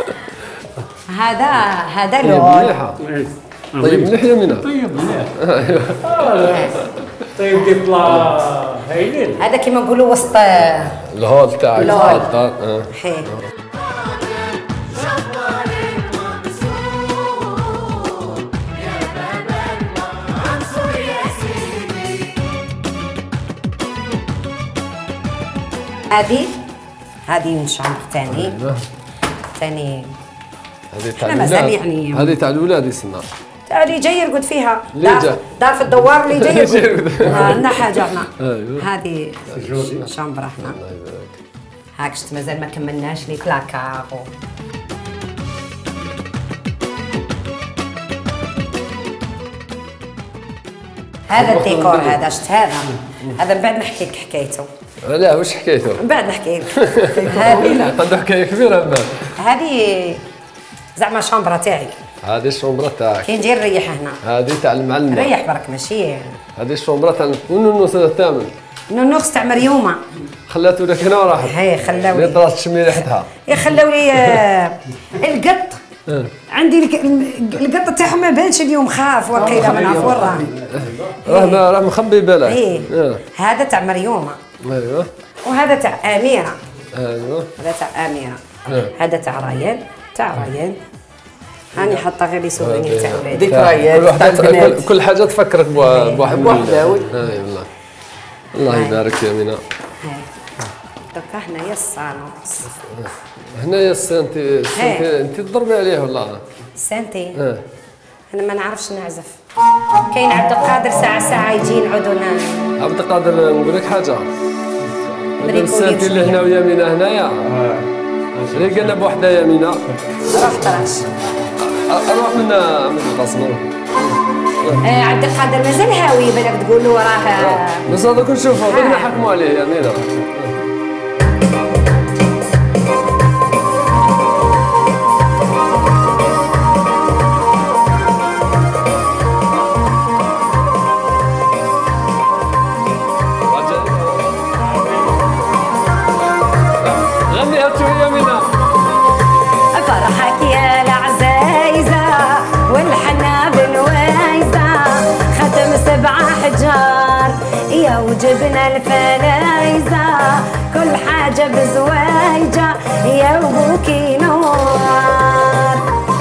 هذا لون. طيب مليح يا امينه. طيب مليح. طيب دي بلا هايلين. هذا كيما نقولوا وسط الهول تاعك الدار. هذه من شامبر ثاني. هذه تاع الولاد. يعني هذه تاع الولاد يسمى. اللي جاي يرقد فيها. دار في الدوار اللي جاي يرقد. عندنا حاجه احنا. هذه شامبر احنا. هاك شفت مازال ما كملناش لي بلاكار. هذا الديكور هذا شفت هذا من بعد نحكي لك حكايته. لا واش حكايته؟ من بعد نحكي لك. هذه عنده حكايه كبيره من بعد. هذه زعما شامبرا تاعي. هذه الشومبرا تاعك. كي نجي نريح هنا. هذه تاع المعلمه. ريح برك ماشي. هذه الشومبرا تاع النونوس الثامن. النونوس تاع مريومه. خلاتو لك هنا وراحت. هي خلاو لي. طرات تشمي ريحتها. يا خلاو لي القط. عندي القط تاعهم ما بانش اليوم خاف وقيله من عفور راه مخبي بالك. هذا تاع مريومه. ايوه. وهذا تاع اميره. ايوه. هذا تاع اميره. هذا تاع ريان. هاني حاطه غير لي سوفينير تاع ولادي. ذكريات. كل حاجه تفكرك بواحد بوحداوي. اي والله. الله يبارك يا امينه. دوكا هنايا الصالون. هنايا السنتي انت تضربي عليه والله. السنتي. انا ما نعرفش نعزف. كاين عبد القادر ساعه يجي نعودوا عبد القادر نقول لك حاجه. السنتي اللي هنا ويا مينا هنايا. اللي قلنا بوحده يا مينا. روح طراش. اروح من القصر. عبد القادر مازال هاوي بالك تقول له راه بس هذاك نشوفوا هذاك نحكموا عليه يعني لا فرحك يا العزايزة والحنا بالويزة ختم 7 حجار يا وجبنا الفلايزة كل حاجة بزوايجة يا وبوكي نور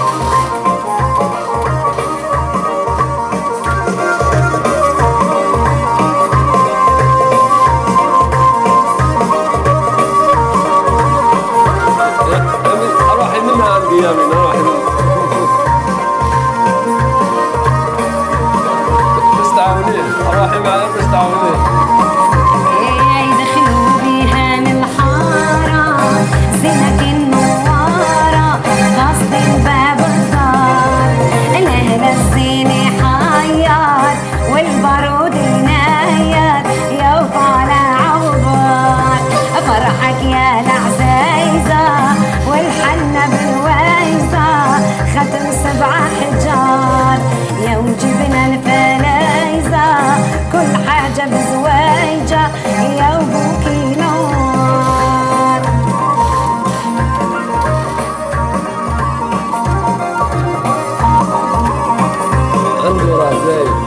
يدخلوا بيها من الحارة زينك النوارة قصد الباب الدار الأهل الزيني حيار والبارود يناير يا وطالع عوبار فرحك يا العزايزة والحنة بالويزة ختم 7 حجار يا وجبنا الفلايزة كل حاجة بزوايجة يا وبوكي نور عنده رازاي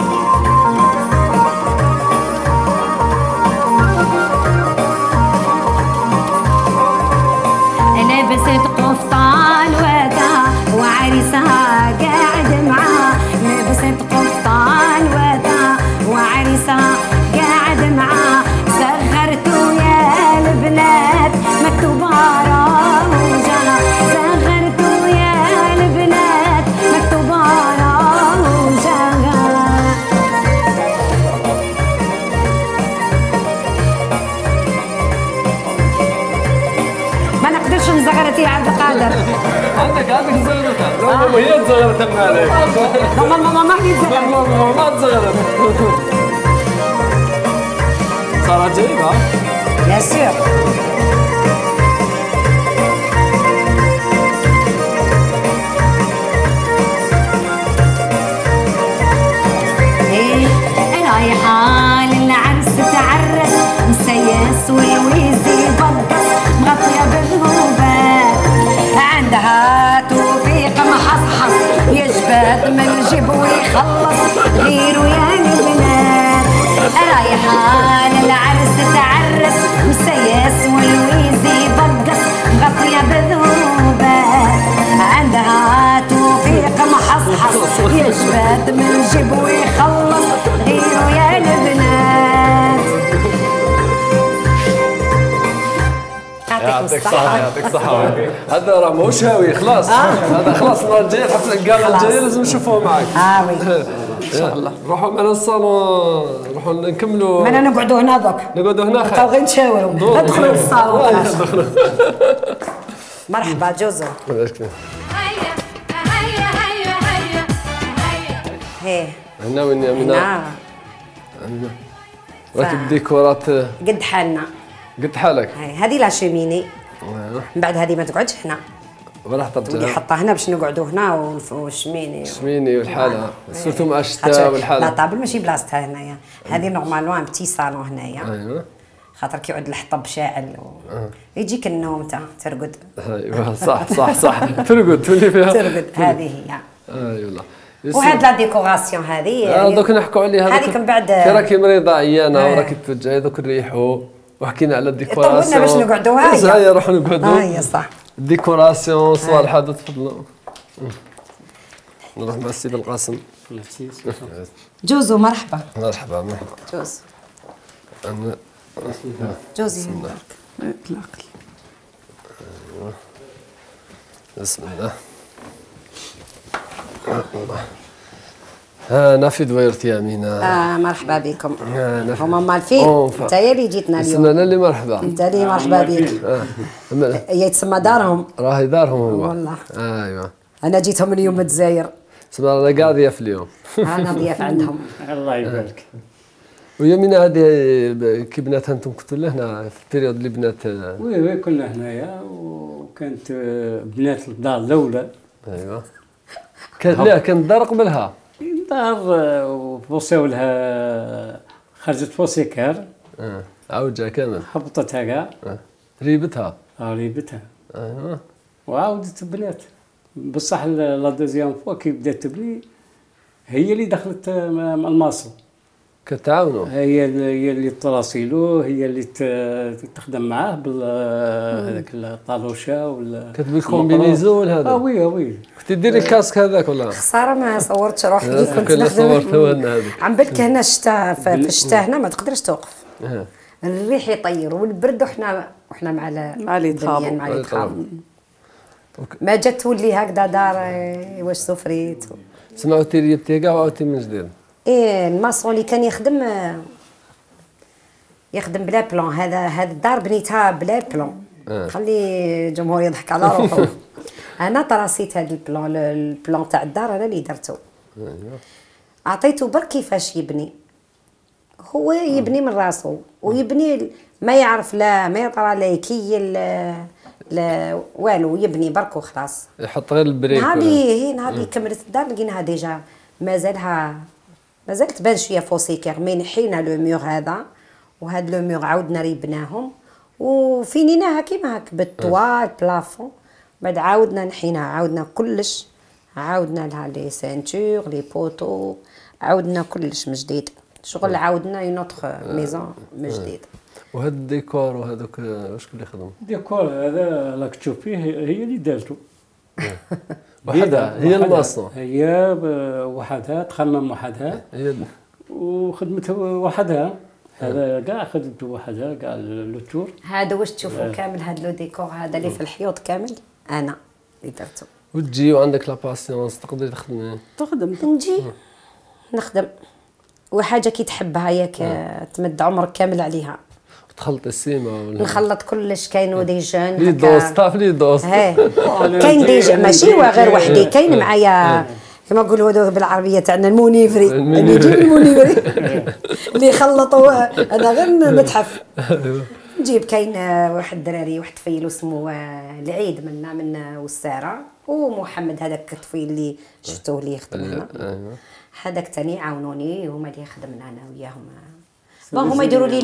لبست قفطان وداع وعريسها قاعد معاه لبست قفطان وداع وعريسها قاعد معاه سغرتوا يا البنات مكتوب روجة سغرتوا يا البنات مكتوب روجة ما نقدرش نزغرت يا عبد القادر عندك زغرتها هي تزغرتها مالك ماما ما حد يتزغرت ما تزغرت صارت جايبة يا سير رايحة للعرس تعرس مسيس والويزي بطس مغطية بالهوبات عندها توفيق محصحص يجبد من الجيب ويخلص غيره يا البنات رايحة للعرس تعرس مسيس والويزي بطس مغطية بالهوبات عندها توفيق محصحص يجبد من الجيب ويخلص غيره يا البنات يعطيك الصحة يعطيك الصحة هذا راه ماهوش هاوي خلاص هذا خلاص النهار الجاي الحفلة كاع الجاية لازم نشوفوه معاك وي ان شاء الله نروحوا معنا للصالون نروحوا نكملوا معنا نقعدوا هنا دوك نقعدوا هنا خير غير نتشاوروا ندخلوا للصالون مرحبا جوزو هي هنا وين يا منى راك الديكورات قد حالنا قد حالك هذه لا شيميني من بعد هذه ما تقعدش هنا ولا حطيت اللي حطها هنا باش نقعدوا هنا والشميني الشميني والحاله سورتو مع الشتاء والحاله لا طابل ماشي بلاصتها هنايا هذه نورمالمون بتي صالون هنايا ايوا خاطر كيعود الحطب شاعل يجيك النوم تا ترقد ايوا صح ترقد تولي فيها ترقد هذه هي ايوا وهاد لا ديكوراسيون هذه يعني دوك نحكوا عليها هذيك من بعد كي راكي مريضه عيانه وراكي تتوجعي دوك نريحوا وحكينا على الديكوراسيون طولنا باش نقعدوا هيا نروحوا نقعدوا هيا صح الديكوراسيون صوالح هذا تفضلوا نروح مع السيد القاسم جوزو مرحبا مرحبا جوز أنا جوزي اطلاق بسم الله أنا في دويرتي يا أمينة مرحبا بكم هما مالفين انت هي اللي جيتنا اليوم أنا اللي مرحبا انت اللي مرحبا بك هي تسمى دارهم راهي دارهم هو والله أيوة انا جيتهم اليوم من الجزائر سما انا كاع ضياف اليوم. انا ضياف عندهم. الله يبارك. ويمين هذه كي بنات انتم كنتوا لهنا في البيريود اللي بنات؟ وي كنا هنايا وكانت بنات الدار الاولى. ايوا كانت دار قبلها دار وفوسيو لها، خرجت فوسيكار عاود جا كامل هبطتها كاع ريبتها. ريبتها ايوا وعاودت بنات. بصح لا دوزيام فوا كي بدات تبني هي اللي دخلت مع الماصل. كتعاونوا؟ هي اللي تراسيلو، هي اللي تخدم معاه بال هذاك الطالوشه ولا كتبي الكومبينيزون هذا. وي كنتي ديري الكاسك هذاك ولا؟ خساره ما صورتش روحي كنت نخدم. عم بالك هنا الشتاء، في الشتاء هنا ما تقدرش توقف. الريح يطير والبرد وحنا مع لي تخابوا مع لي تخابوا. ما جات تولي هكذا دار واش سفريت. سمعوا تيريبتي كاع وعاودتي من جديد. ايه الماسون اللي كان يخدم بلا بلان. هذا الدار بنيتها بلا بلان. خلي الجمهور يضحك على روحه. انا تراسيت هذا البلان تاع الدار، انا اللي درته. عطيته برك كيفاش يبني. هو يبني من راسه ويبني ما يعرف لا ما يطرى لا يكيل لا والو، يبني برك وخلاص. يحط غير البريك. هذه كملت الدار لقيناها ديجا مازالت تبان شويه فوسيكير، مي نحينا لو ميور هذا وهاد لو ميور عاودنا ريبناهم وفينيناها كيما هاك بالتوا البلافون. بعد عاودنا نحينا، عاودنا كلش، عاودنا لها لي سانتور لي بوتو، عاودنا كلش من جديد. شغل عاودنا اون اوتر ميزون من جديد. وهذا الديكور وهذوك شكون اللي خدم؟ الديكور هذا راك تشوف فيه هي اللي دارته. وحدها هي الماصون. هي وحدها تخمم وحدها وخدمتها وحدها. هذا كاع خدمته وحدها كاع لو تور. هذا واش تشوفوا كامل هذا لو ديكور هذا اللي في الحيوط كامل انا اللي درته. وتجي وعندك لا باسيونس تقدري تخدمي. نجي نخدم وحاجه كي تحبها ياك تمد عمرك كامل عليها. تخلطي السيما ولا؟ نخلط كلش. كاينوا دي جون لي دوست طاف لي دوست. كاين دي ماشي غير وحدي، كاين معايا كما نقولوا هذوك بالعربيه تاعنا المونيفري. اللي يجيب المونيفري اللي يخلطوا. انا غير نتحف. نجيب كاين واحد الدراري واحد طفيل اسمه العيد من وساره، ومحمد هذاك الطفيل اللي شفتوه اللي يخدم هنا. هذاك ثاني عاونوني، هما اللي خدمنا انا وياهم. هما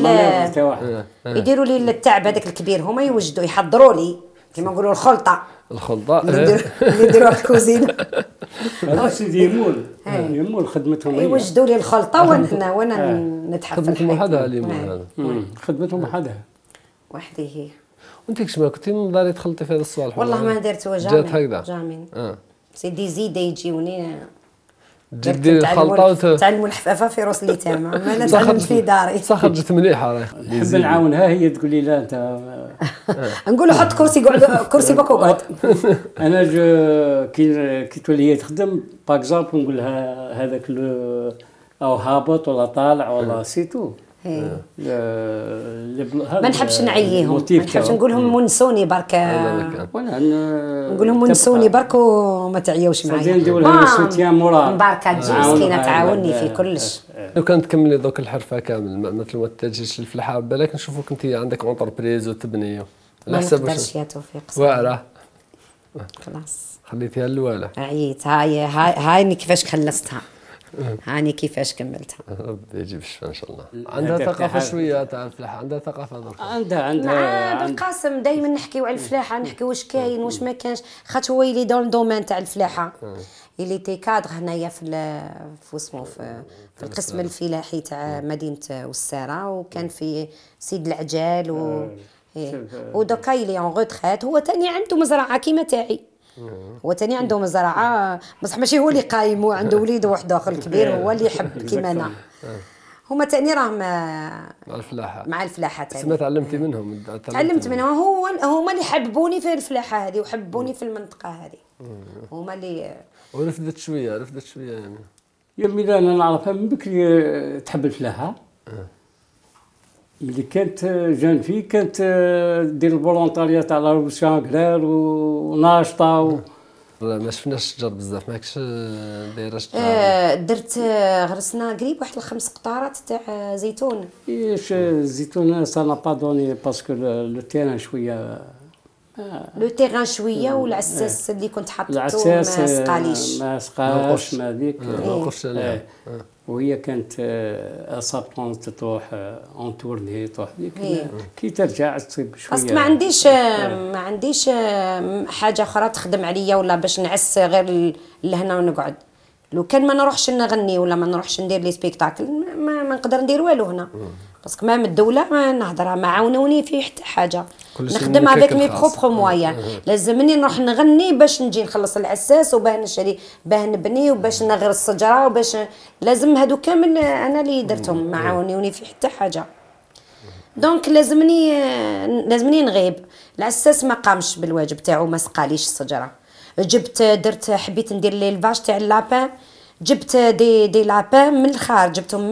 يديروا لي التعب هذاك الكبير، هما يوجدوا يحضروا لي كما نقولوا الخلطه اللي يديروها في الكوزينه. هذا سيدي يمول خدمتهم يوجدوا لي الخلطه وانا نتحف. خدمتهم وحدها هذا. خدمتهم وحدها وحدي هي. وانت كش ما كنتي نضالي تخلطي في هذا الصوالح؟ والله ما درتو جامي. سيدي زيد يجيوني ديري الخلطه تعلموا الحفافه في روس اليتامى. ما انا تعلمت في داري. صح خرجت مليحه. نحب نعاونها، هي تقول لي لا انت نقول له حط كرسي قعد كرسي باك وقعد. انا كي تولي هي تخدم باكزامبل نقول لها هذاك او هابط ولا طالع ولا سيتو. ما نحبش نعييهم، ما نحبش نقول لهم ونسوني برك. نقول لهم ونسوني برك وما تعيوش معايا. نديروا لها سوتيان مورال. مباركه تجي مسكينه تعاوني في كلش. لو كانت تكملي دوك الحرفه كامل مثل ما تجيش للفلاحه، بالك نشوفوك انت عندك اونتربريز وتبني على حسب. ما نقدرش يا توفيق. واعره خلاص خليتيها الاولى. عييت. هاي كيفاش خلصتها، هاني كيفاش كملتها. ربي يجيب الشفاء ان شاء الله. عندها ثقافه شويه تاع الفلاحه، عندها ثقافه درك. عندها بالقاسم دائما نحكيو على الفلاحه، نحكيو واش كاين واش ما كانش، خاطر هو اللي دون الدومين تاع الفلاحه اللي تي كادر هنايا في اسمه في القسم الفلاحي تاع مدينه وساره، وكان في سيد العجال ودوكا اللي اون روتريت. هو ثاني عنده مزرعه كيما تاعي، هو تاني عنده مزرعه بصح ماشي هو اللي قايم، هو عنده وليد واحد اخر كبير هو اللي يحب كيما انا. هما تاني راهم مع الفلاحه تاني. بس ما تعلمتي منهم؟ تعلمت منهم. هما اللي حببوني في الفلاحه هذه وحببوني في المنطقه هذه. هما اللي ورفدت شويه يعني. يا انا نعرفها من بكري تحب الفلاحه. اللي كانت جان في كانت دير الفولونتاريات على روسيا كرار وناشطه ما شفناش الشجر بزاف، ماكش دايره شجر. درت غرسنا قريب واحد 5 قطارات تاع زيتون. الزيتون سا نا با دوني باسكو لو تيران شويه لو تيران شويه، والعساس اللي كنت حطيته العساس ما سقاليش، ما سقاش ما ذيك ناقص. وهي كانت سا بلونت تروح اون تورني تروح ديك كي ترجع تصيب شويه. باسكو ما عنديش حاجه اخرى تخدم عليا ولا باش نعس غير لهنا ونقعد. لو كان ما نروحش نغني ولا ما نروحش ندير لي سبيكتاكل ما نقدر ندير والو هنا، باسكو ما من الدوله ما نهضرها، ما عاونوني في حتى حاجه، نخدم هذاك مي بروبر مويان. لازمني نروح نغني باش نجي نخلص العساس وباه نشري باه نبني وباش نغرس الشجره وباش لازم هادو كامل انا اللي درتهم، ما عاونوني في حتى حاجه. دونك لازمني نغيب. العساس ما قامش بالواجب تاعو، ما سقاليش الشجره. درت حبيت ندير لي الفاش تاع اللابان، جبت دي لابان من الخارج، جبتهم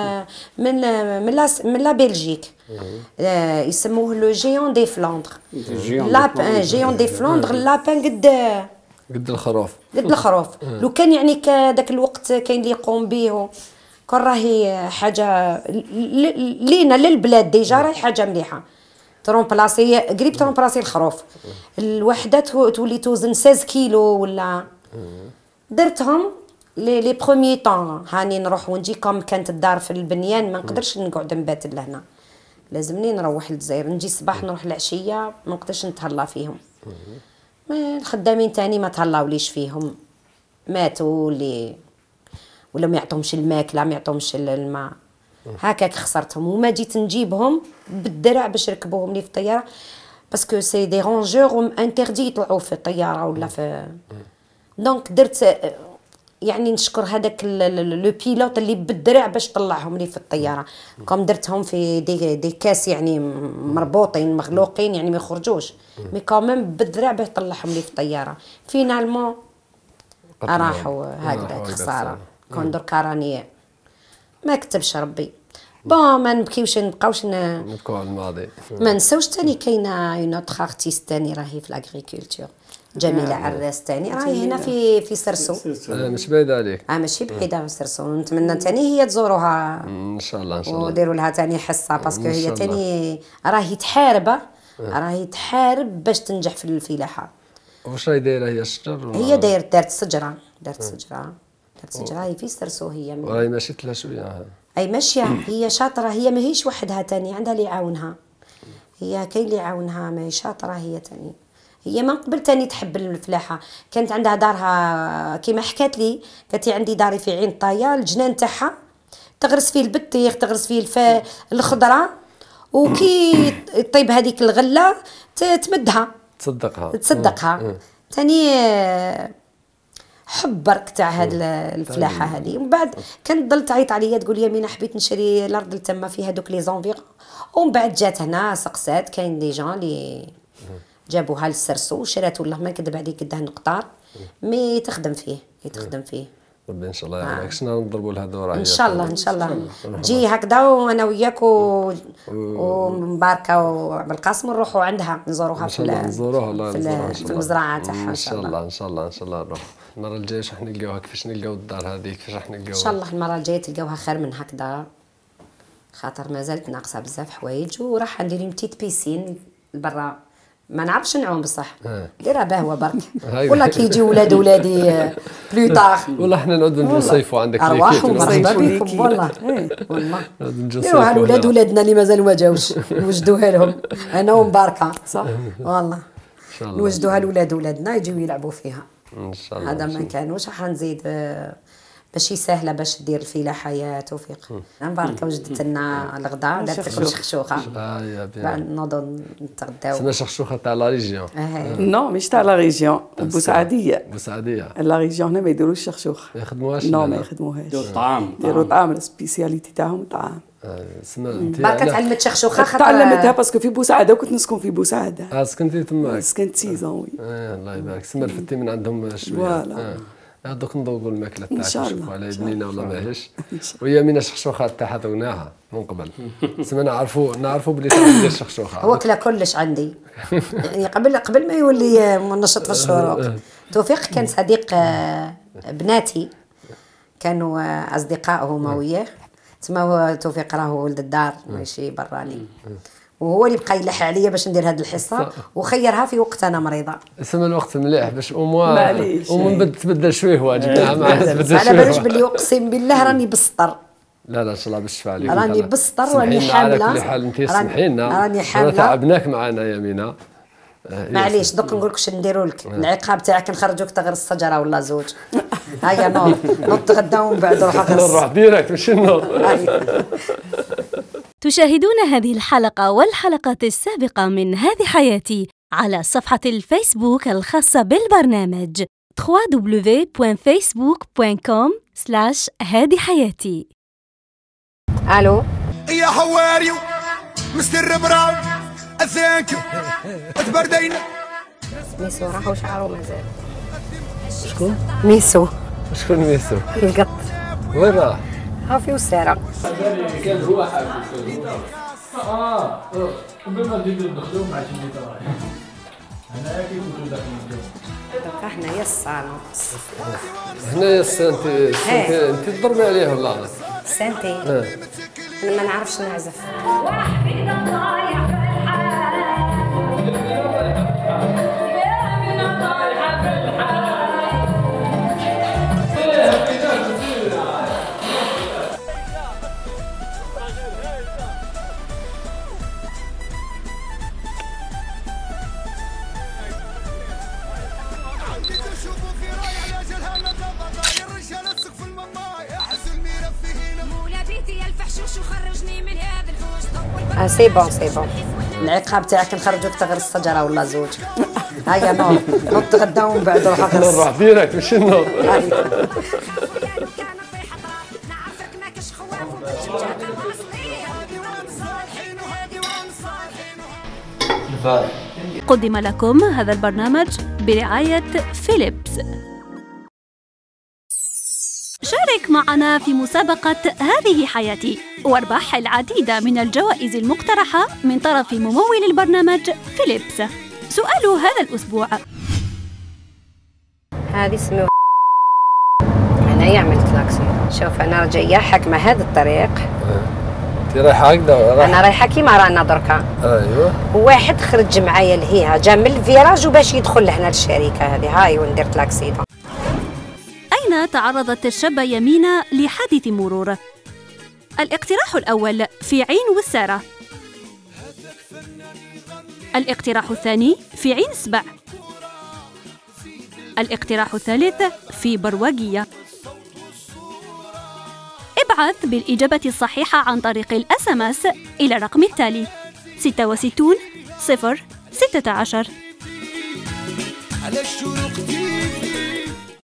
من لا بلجيك. يسموه لو جيون دي فلاندر. لابان جيون دي فلاندر، اللابان قد الخروف. لو كان يعني كذاك الوقت كاين اللي يقوم به، كون راهي حاجه لينا للبلاد ديجا راهي حاجه مليحه. ترومبلاسي قريب ترومبلاسي الخروف. الوحده تولي توزن 16 كيلو ولا. درتهم لي بروميي طون، هاني نروح ونجي كوم كانت الدار في البنيان، ما نقدرش نقعد نبات لهنا، لازمني نروح للجزائر، نجي الصباح نروح العشيه، ما نقدرش نتهلا فيهم. الخدامين تاني ما تهلاوليش فيهم، ماتوا اللي ولا ما يعطوهمش الماكله، ما يعطوهمش الماء، هكاك خسرتهم. وما جيت نجيبهم بالدرع باش يركبوهم لي في الطياره، باسكو سي دي رونجور انتردي يطلعوا في الطياره ولا في. دونك درت يعني نشكر هذاك لو بيلوت اللي بالدرع باش طلعهم لي في الطياره، كوم درتهم في دي كاس يعني مربوطين مغلوقين يعني ما يخرجوش، مي كوميم بالدرع باش طلعهم لي في الطياره. فينالمون راحوا هكذا خساره. كون دركا راني ما كتبش ربي. بون ما نبكيوش، نبقاوش نبكيو على الماضي. ما نساوش تاني كاينه اون اوتر ارتيست تاني راهي في لاغريكولتور، جميله عراس تاني راهي هنا في سرسو. مش بعيد عليك. ماشي بعيده من سرسو، نتمنى تاني هي تزوروها ان شاء الله. ان شاء الله وديروا لها تاني حصه، باسكو هي تاني راهي تحارب باش تنجح في الفلاحه. واش راهي دايره هي الشجر؟ هي دارت شجره هي في سرسو. هي راهي ماشيت لها شويه. اي ماشيه، هي شاطره، هي ماهيش وحدها تاني، عندها اللي يعاونها، هي كاين اللي يعاونها، ما هي شاطره هي تاني. هي من قبل تاني تحب الفلاحه، كانت عندها دارها كيما حكات لي، قالت لي عندي داري في عين طايه، الجنان تاعها تغرس فيه البطيخ، تغرس فيه الخضره، وكي طيب هذيك الغله تمدها تصدقها. تاني حب برك تاع هاد الفلاحه هذه. ومن بعد كانت ضلت تعيط عليا تقول لي مين حبيت نشري الارض اللي تما فيها دوك لي زونفيغ. ومن بعد جات هنا سقسات، كاين دي جون اللي جابوها للسرسو وشرات، والله ما نكذب عليك قدها نقطار، مي تخدم فيه ربي ان شاء الله يعاونك. شنو نضربوا لها دوره ان شاء الله تجي هكذا، وانا وياك ومباركه وعبد القاسم نروحوا عندها نزوروها في المزرعه تاعها ان شاء الله. ان شاء الله نروح المره الجايه. واش راح نلقاوها؟ كيفاش نلقاو الدار هذيك؟ كيفاش راح نلقاوها؟ ان شاء الله المره الجايه تلقاوها خير من هكذا، خاطر مازالت ناقصه بزاف حوايج. وراح ندير لهم تيت بيسين برا، ما نعرفش نعوم بصح ديرها بهوه برك، ولا كي يجي ولادي بلو طار، ولا حنا نعود نصيفوا عندك ارواح ومرحبا بكم. والله ديروها الولاد ولادنا اللي مازالوا ما جاوش نوجدوها لهم انا ومباركه. صح والله نوجدوها لولاد ولادنا يجيو يلعبوا فيها ان شاء الله. هذا ما كانوش راح نزيد ماشي سهله باش دير الفلاحه يا توفيق. مباركه وجدت لنا الغداء، درت لكم شخشوخه بعد نوضوا نتغداو. سما شخشوخه تاع لا ريجيون؟ نو مش تاع لا ريجيون، بوسعاديه. لا ريجيون هنا ما يديروش شخشوخه، ما يخدموهاش. نو ما يخدموهاش، يديروا طعام السبيسياليتي تاعهم طعام. بركة تعلمت شخشوخه خاطر تعلمتها باسكو في بوسعاده، وكنت نسكن في بوسعاده. سكنتي تماك؟ سكنت 6 ans. الله يبارك. سما رفدتي من عندهم شويه. فوالا دوك نذوقوا الماكله تاعك ان شاء الله نشوفوا على بنينه ولا ماهيش. وهي من الشخشوخه تاع حضرناها من قبل سما نعرفوا بلي تاع الشخشوخه هو كلا كلش عندي يعني قبل ما يولي منشط في الشروق. توفيق كان صديق بناتي، كانوا اصدقاء هما وياه، تما هو توفيق راهو ولد الدار ماشي براني، وهو اللي بقى يلح عليا باش ندير هذه الحصه وخيرها في وقت انا مريضه. اسم الوقت مليح باش ومن تبدل شويه واجبنا معاه. على باليش باللي اقسم بالله راني بسطر. لا ان شاء الله بالشفاء عليك. راني بسطر وراني حامله. على كل حال انت سمحي لنا، راني حامله. تعبناك معنا يا مينا. معليش دوك نقول لك واش نديروا لك. العقاب تاعك نخرجوك تغير الشجره ولا زوج. هيا نوض نتغداو ومن بعد نروح ديريكت ماشي نوض. تشاهدون هذه الحلقة والحلقات السابقة من هذه حياتي على صفحة الفيسبوك الخاصة بالبرنامج www.facebook.com/هذه حياتي. الو يا حواريو مستر براون ثانك يو تبردينا. ميسو راهو شعره مازال. شكون؟ ميسو. شكون ميسو؟ القط. وين راح؟ ها في وسارة. كان هو حاكم قبل ما نجيب الدخلو مع شي انا كيف كنت داخل دوكا هنايا الصالون. هنايا السانتي انت تضربي عليه ولا؟ سانتي انا ما نعرفش نعزف. سي بون العقاب تاعك نخرجوك تغير الشجره ولا زوج. هيا نوض نتغداو ومن بعد نروح ديريكت ماشي نوض. قدم لكم هذا البرنامج برعاية فيليبس. شارك معنا في مسابقة هذه حياتي واربح العديد من الجوائز المقترحة من طرف ممول البرنامج فيليبس. سؤال هذا الأسبوع: هذه اسمه أنا يعمل كلاكسي. شوف أنا جاية حكمة هذا الطريق. انت رايحة هكذا؟ أنا رايحة كيما رانا دركا. أيوه. واحد خرج معايا لهيها جا من الفيراج وباش يدخل لهنا الشركة هذه. هاي وندير كلاكسي. أين تعرضت الشابة يمينة لحادث مرور؟ الاقتراح الأول في عين وسارة. الاقتراح الثاني في عين سبع. الاقتراح الثالث في برواقية. ابعث بالإجابة الصحيحة عن طريق الSMS إلى الرقم التالي 66 016. على الشروق